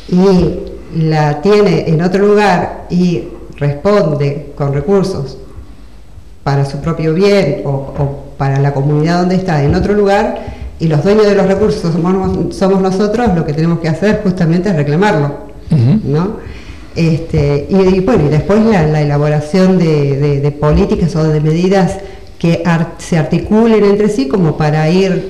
y la tiene en otro lugar y responde con recursos para su propio bien o para la comunidad donde está en otro lugar, y los dueños de los recursos somos nosotros, lo que tenemos que hacer justamente es reclamarlo, ¿no? Y bueno, y después la elaboración de políticas o de medidas que se articulen entre sí como para ir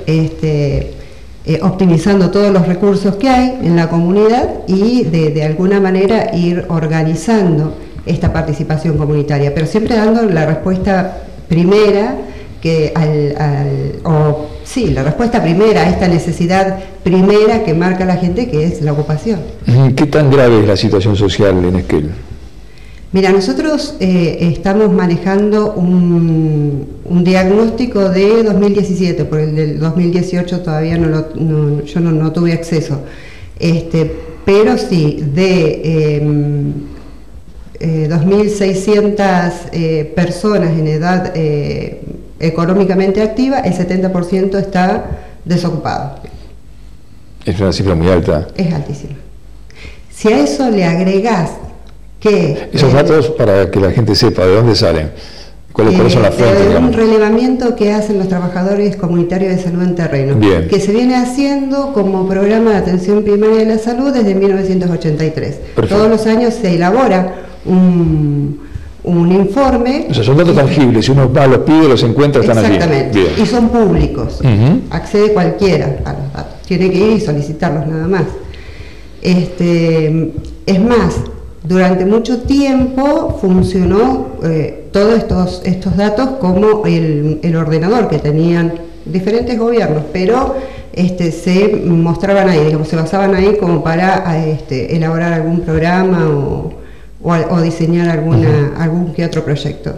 optimizando todos los recursos que hay en la comunidad y de alguna manera ir organizando esta participación comunitaria, pero siempre dando la respuesta primera que la respuesta primera a esta necesidad primera que marca la gente, que es la ocupación. ¿Qué tan grave es la situación social en Esquel? Mira, nosotros estamos manejando un diagnóstico de 2017, por el del 2018 todavía yo no tuve acceso, pero sí, de 2.600 personas en edad económicamente activa, el 70% está desocupado. Es una cifra muy alta. Es altísima. Si a eso le agregás que... Esos datos, para que la gente sepa de dónde salen, cuáles son las fuentes. De un relevamiento que hacen los trabajadores comunitarios de salud en terreno, bien, que se viene haciendo como programa de atención primaria de la salud desde 1983. Perfecto. Todos los años se elabora un informe. O sea, son datos tangibles, si uno va, los pide, los encuentra, están allí. Exactamente, bien. Y son públicos, accede cualquiera a los datos, tiene que ir y solicitarlos nada más. Es más, durante mucho tiempo funcionó todos estos datos como el ordenador que tenían diferentes gobiernos, pero se mostraban ahí, digamos, se basaban ahí como para elaborar algún programa o diseñar algún que otro proyecto.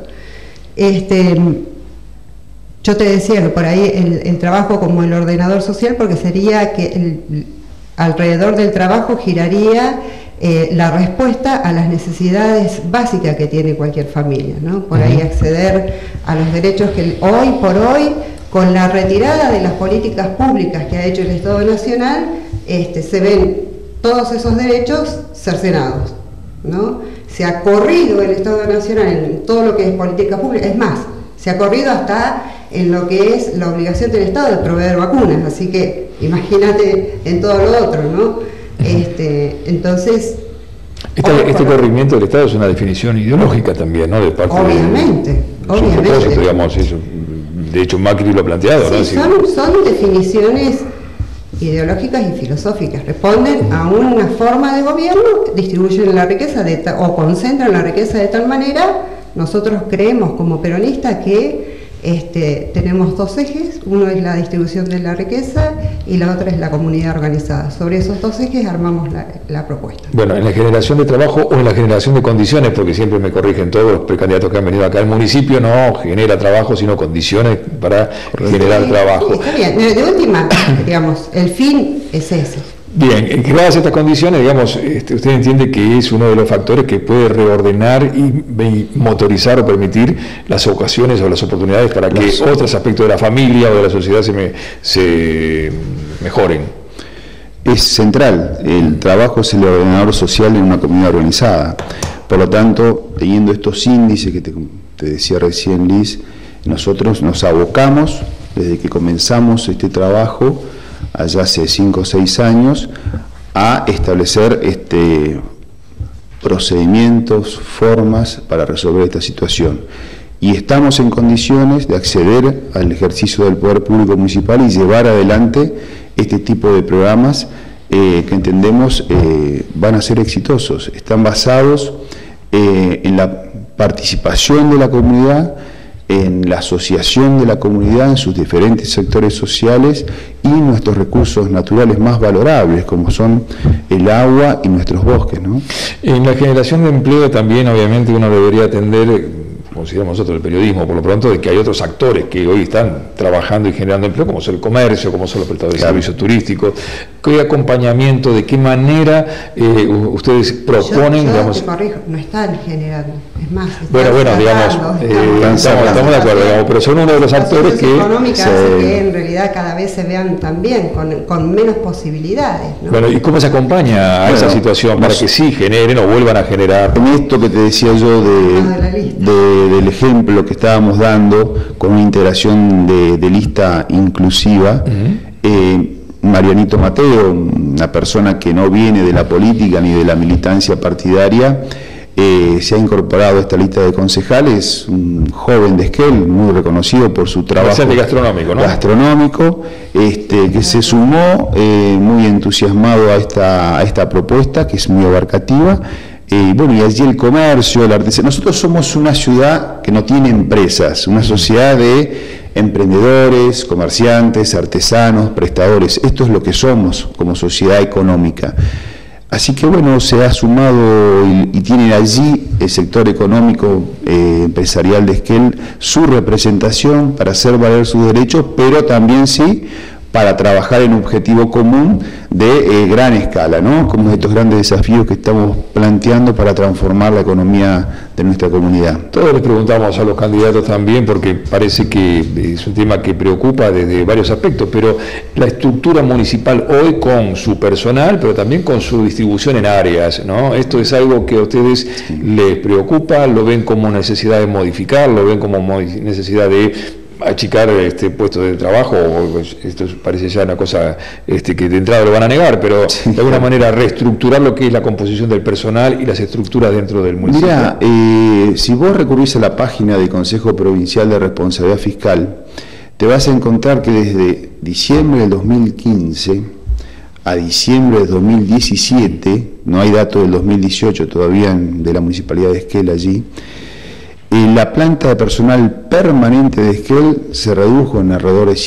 Yo te decía que por ahí el trabajo como el ordenador social, porque sería que alrededor del trabajo giraría la respuesta a las necesidades básicas que tiene cualquier familia, ¿no? Por ahí acceder a los derechos que hoy por hoy, con la retirada de las políticas públicas que ha hecho el Estado Nacional, se ven todos esos derechos cercenados, ¿no? Se ha corrido el Estado Nacional en todo lo que es política pública, es más, se ha corrido hasta en lo que es la obligación del Estado de proveer vacunas, así que imagínate en todo lo otro, ¿no? Entonces... Este corrimiento del Estado es una definición ideológica también, ¿no? De parte obviamente. Propósito, digamos, eso. De hecho, Macri lo ha planteado, sí, ¿no? Son definiciones ideológicas y filosóficas, responden a una forma de gobierno, distribuyen la riqueza o concentran la riqueza de tal manera. Nosotros creemos como peronistas que tenemos dos ejes, uno es la distribución de la riqueza y la otra es la comunidad organizada. Sobre esos dos ejes armamos la propuesta. Bueno, en la generación de trabajo o en la generación de condiciones, porque siempre me corrigen todos los precandidatos que han venido acá, el municipio no genera trabajo, sino condiciones para generar trabajo. Sí, está bien, de última, digamos, el fin es ese. Bien, gracias a estas condiciones, digamos, usted entiende que es uno de los factores que puede reordenar y motorizar o permitir las ocasiones o las oportunidades para que otros aspectos de la familia o de la sociedad se mejoren. Es central, el trabajo es el ordenador social en una comunidad organizada. Por lo tanto, teniendo estos índices que te decía recién, Liz, nosotros nos abocamos, desde que comenzamos este trabajo, allá hace 5 o 6 años, a establecer procedimientos, formas para resolver esta situación. Y estamos en condiciones de acceder al ejercicio del poder público municipal y llevar adelante este tipo de programas que entendemos van a ser exitosos. Están basados en la participación de la comunidad, en la asociación de la comunidad en sus diferentes sectores sociales y nuestros recursos naturales más valorables, como son el agua y nuestros bosques, ¿no? En la generación de empleo también, obviamente, uno debería atender, consideramos nosotros el periodismo, por lo pronto, de que hay otros actores que hoy están trabajando y generando empleo, como son el comercio, como son los prestadores de servicios turísticos. ¿Qué acompañamiento, de qué manera ustedes proponen? Yo te corrijo, no están generando, es más, bueno, digamos, estamos de acuerdo, digamos, pero son uno de los actores que... económicas hace que en realidad cada vez se vean también con menos posibilidades, ¿no? Bueno, ¿y cómo se acompaña a esa situación para que sí generen o vuelvan a generar? En esto que te decía yo del ejemplo que estábamos dando con una integración de lista inclusiva, Marianito Mateo, una persona que no viene de la política ni de la militancia partidaria, se ha incorporado a esta lista de concejales, un joven de Esquel, muy reconocido por su trabajo gastronómico, ¿no? Gastronómico, que se sumó muy entusiasmado a esta propuesta, que es muy abarcativa. Bueno, y allí el comercio, la artesanía. Nosotros somos una ciudad que no tiene empresas, una sociedad de emprendedores, comerciantes, artesanos, prestadores. Esto es lo que somos como sociedad económica. Así que bueno, se ha sumado y tiene allí el sector económico empresarial de Esquel su representación para hacer valer sus derechos, pero también sí para trabajar en un objetivo común de gran escala, ¿no? Como estos grandes desafíos que estamos planteando para transformar la economía de nuestra comunidad. Todos les preguntamos a los candidatos también, porque parece que es un tema que preocupa desde varios aspectos, pero la estructura municipal hoy con su personal, pero también con su distribución en áreas, ¿no? Esto es algo que a ustedes les preocupa, lo ven como necesidad de modificar, lo ven como necesidad de achicar puestos de trabajo. Esto parece ya una cosa que de entrada lo van a negar, pero de alguna manera reestructurar lo que es la composición del personal y las estructuras dentro del municipio. Mira, si vos recurrís a la página del Consejo Provincial de Responsabilidad Fiscal, te vas a encontrar que desde diciembre del 2015 a diciembre del 2017, no hay datos del 2018 todavía de la Municipalidad de Esquel allí, la planta de personal permanente de Esquel se redujo en alrededor de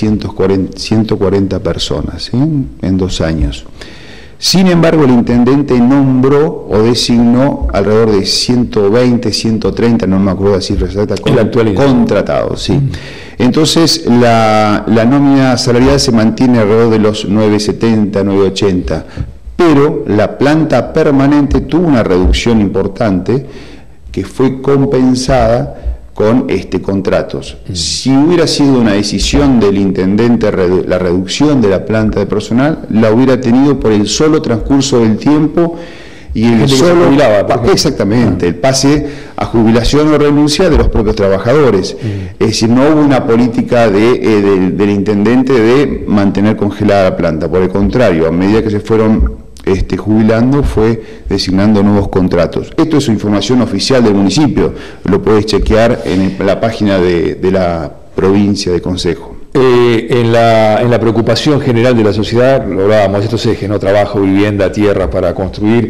140 personas, ¿sí?, en 2 años. Sin embargo, el intendente nombró o designó alrededor de 120, 130, no me acuerdo la cifra exacta, contratados. ¿Sí? Entonces, la nómina salarial se mantiene alrededor de los 970, 980, pero la planta permanente tuvo una reducción importante que fue compensada con contratos. Si hubiera sido una decisión del intendente la reducción de la planta de personal, la hubiera tenido por el solo transcurso del tiempo y el solo exactamente el pase a jubilación o renuncia de los propios trabajadores. Es decir, no hubo una política del intendente de mantener congelada la planta, por el contrario, a medida que se fueron jubilando, fue designando nuevos contratos. Esto es información oficial del municipio, lo puedes chequear en la página de la provincia de Consejo. En la preocupación general de la sociedad, lo hablábamos, estos ejes, ¿no? Trabajo, vivienda, tierra para construir,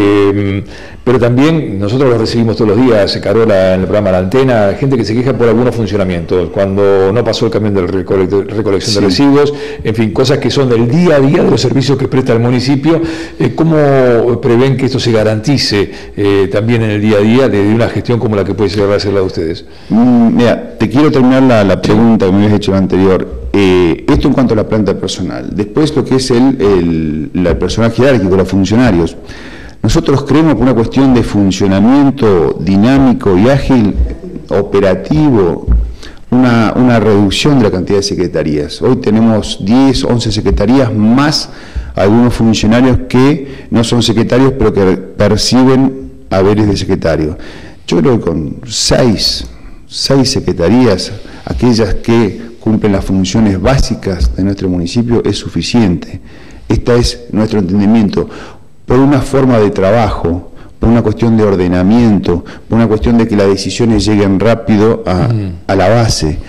pero también nosotros lo recibimos todos los días, Carola, en el programa La Antena, gente que se queja por algunos funcionamientos, cuando no pasó el camión de recolección de residuos, en fin, cosas que son del día a día de los servicios que presta el municipio. ¿Cómo prevén que esto se garantice también en el día a día de una gestión como la que puede llegar a ser la de ustedes? Mira, te quiero terminar la pregunta que me habías hecho anterior. Esto en cuanto a la planta personal. Después lo que es el personal jerárquico, los funcionarios. Nosotros creemos que una cuestión de funcionamiento dinámico y ágil, operativo, una reducción de la cantidad de secretarías. Hoy tenemos 10, 11 secretarías más algunos funcionarios que no son secretarios pero que perciben haberes de secretario. Yo creo que con 6 secretarías, aquellas que cumplen las funciones básicas de nuestro municipio, es suficiente. Este es nuestro entendimiento, por una forma de trabajo, por una cuestión de ordenamiento, por una cuestión de que las decisiones lleguen rápido a la base.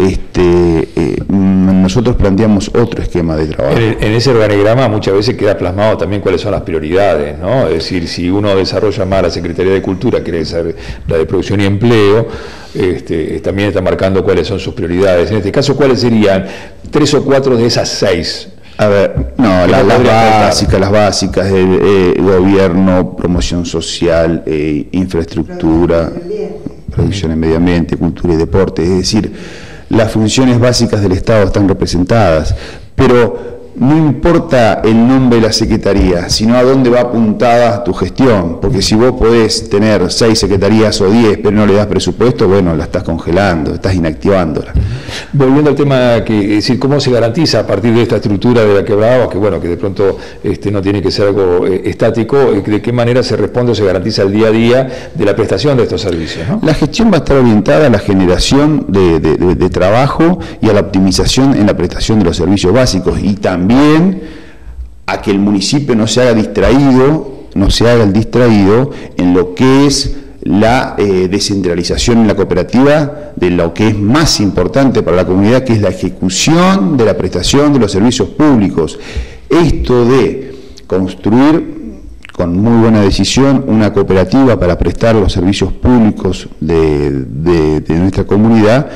Nosotros planteamos otro esquema de trabajo. En ese organigrama muchas veces queda plasmado también cuáles son las prioridades, ¿no? Es decir, si uno desarrolla más la Secretaría de Cultura, quiere decir la de Producción y Empleo, también está marcando cuáles son sus prioridades. En este caso, ¿cuáles serían 3 o 4 de esas 6? A ver, no, las básicas, el gobierno, promoción social, infraestructura, producción en medio ambiente, cultura y deporte, es decir, las funciones básicas del Estado están representadas, pero no importa el nombre de la secretaría, sino a dónde va apuntada tu gestión, porque si vos podés tener 6 secretarías o 10, pero no le das presupuesto, bueno, la estás congelando, estás inactivándola. Volviendo al tema, es decir, ¿cómo se garantiza a partir de esta estructura de la que hablábamos, que bueno, que de pronto no tiene que ser algo estático, de qué manera se responde o se garantiza el día a día de la prestación de estos servicios, ¿no? La gestión va a estar orientada a la generación de trabajo y a la optimización en la prestación de los servicios básicos, y también a que el municipio no se haga el distraído en lo que es la descentralización en la cooperativa de lo que es más importante para la comunidad, que es la ejecución de la prestación de los servicios públicos. Esto de construir con muy buena decisión una cooperativa para prestar los servicios públicos de nuestra comunidad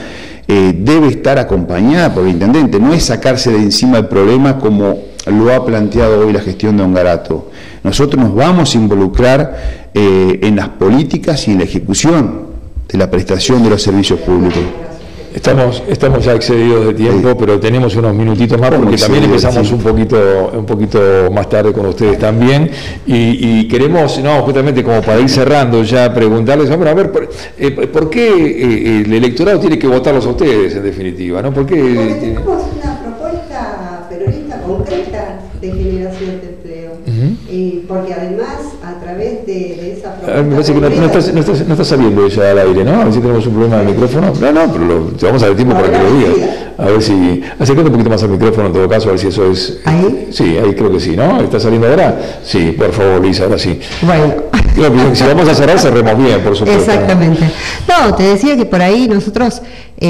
debe estar acompañada por el intendente, no es sacarse de encima el problema como lo ha planteado hoy la gestión de Ongarato. Nosotros nos vamos a involucrar en las políticas y en la ejecución de la prestación de los servicios públicos. Estamos ya excedidos de tiempo, pero tenemos unos minutitos más porque también empezamos un poquito más tarde con ustedes también y queremos, justamente como para ir cerrando ya, preguntarles, bueno, a ver, ¿por qué el electorado tiene que votarlos a ustedes en definitiva? ¿No? ¿Por qué? Porque tenemos una propuesta peronista concreta de generación de empleo. Porque además, a través de esa propuesta... me parece que no está saliendo ya al aire, ¿no? A ver si tenemos un problema del micrófono. No, pero te vamos a dar tiempo para que lo digas. A ver si... Acércate un poquito más al micrófono en todo caso, a ver si eso es... ¿Ahí? Sí, ahí creo que sí, ¿no? ¿Está saliendo ahora? Sí, por favor, Lisa, ahora sí. Bueno. Si vamos a cerrar, cerremos bien, por supuesto. Exactamente. No, te decía que por ahí nosotros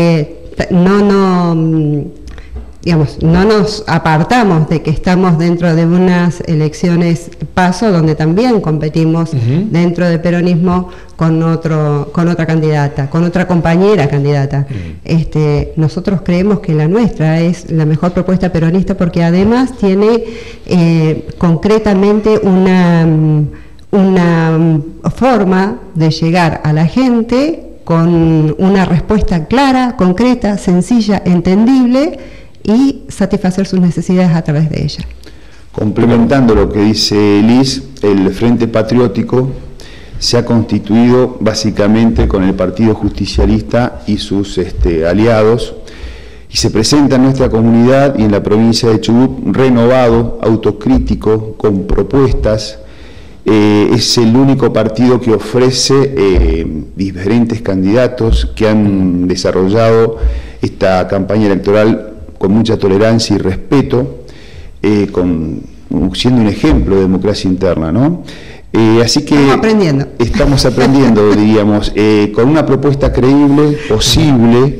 no nos apartamos de que estamos dentro de unas elecciones PASO, donde también competimos dentro del peronismo con otra candidata, con otra compañera candidata. Nosotros creemos que la nuestra es la mejor propuesta peronista porque además tiene concretamente una forma de llegar a la gente con una respuesta clara, concreta, sencilla, entendible y satisfacer sus necesidades a través de ella. Complementando lo que dice Liz, el Frente Patriótico se ha constituido básicamente con el Partido Justicialista y sus aliados y se presenta en nuestra comunidad y en la provincia de Chubut renovado, autocrítico, con propuestas. Es el único partido que ofrece diferentes candidatos que han desarrollado esta campaña electoral con mucha tolerancia y respeto, siendo un ejemplo de democracia interna, ¿no? Así que estamos aprendiendo, diríamos, con una propuesta creíble, posible,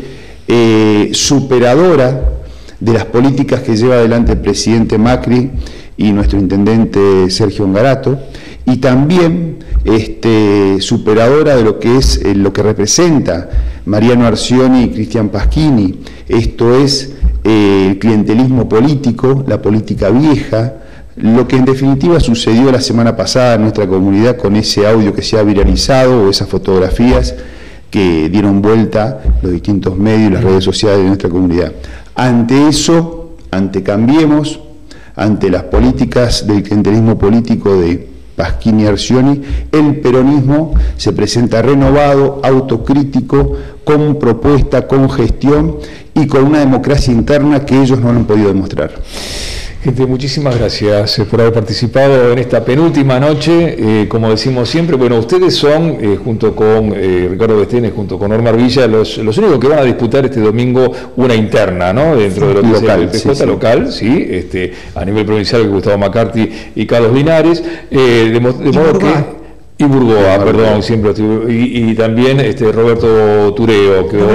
superadora de las políticas que lleva adelante el presidente Macri y nuestro intendente Sergio Ongarato, y también superadora de lo que es lo que representa Mariano Arcioni y Cristian Paschini. Esto es el clientelismo político, la política vieja, lo que en definitiva sucedió la semana pasada en nuestra comunidad con ese audio que se ha viralizado o esas fotografías que dieron vuelta los distintos medios y las redes sociales de nuestra comunidad. Ante eso, ante Cambiemos, ante las políticas del clientelismo político de Paschini y Arcioni, el peronismo se presenta renovado, autocrítico, con propuesta, con gestión y con una democracia interna que ellos no han podido demostrar. Gente, muchísimas gracias por haber participado en esta penúltima noche. Como decimos siempre, bueno, ustedes son, junto con Ricardo Bestenes, junto con Ormar Villa, los únicos que van a disputar este domingo una interna, ¿no? Dentro de lo que es el PJ local, sí, a nivel provincial, Gustavo McCarthy y Carlos Linares, de modo que... Y Burgoa, perdón, siempre y también Roberto Tureo, que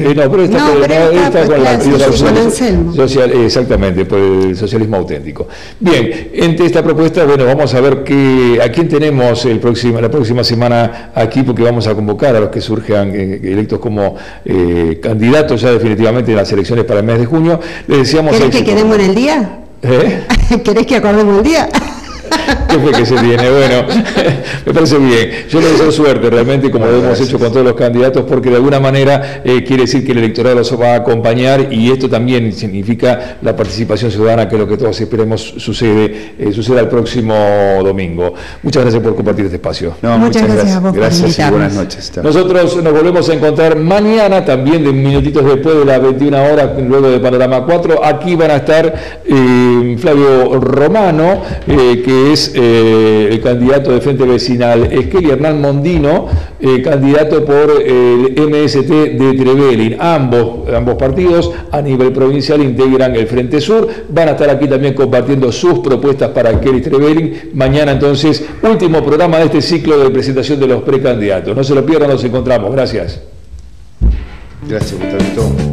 está con la social, exactamente, por el socialismo auténtico. Bien, entre esta propuesta, bueno, vamos a ver a quién tenemos la próxima semana aquí, porque vamos a convocar a los que surjan electos como candidatos ya definitivamente en las elecciones para el mes de junio. Les deseamos ¿Querés que quedemos en el día? ¿Querés que acordemos el día? ¿Qué fue que se tiene? Bueno, me parece bien. Yo le deseo suerte realmente, como lo hemos hecho con todos los candidatos, porque de alguna manera quiere decir que el electorado los va a acompañar y esto también significa la participación ciudadana, que es lo que todos esperemos suceda el próximo domingo. Muchas gracias por compartir este espacio. No, muchas gracias a vos por y buenas noches. Nosotros nos volvemos a encontrar mañana, también de minutitos después de las 21 horas, luego de Panorama 4. Aquí van a estar Flavio Romano, que es el candidato de Frente Vecinal, Esquel Hernán Mondino, candidato por el MST de Trevelin. Ambos partidos a nivel provincial integran el Frente Sur, van a estar aquí también compartiendo sus propuestas para Esquel y Trevelin. Mañana entonces, último programa de este ciclo de presentación de los precandidatos. No se lo pierdan, nos encontramos. Gracias. Gracias, Gustavito.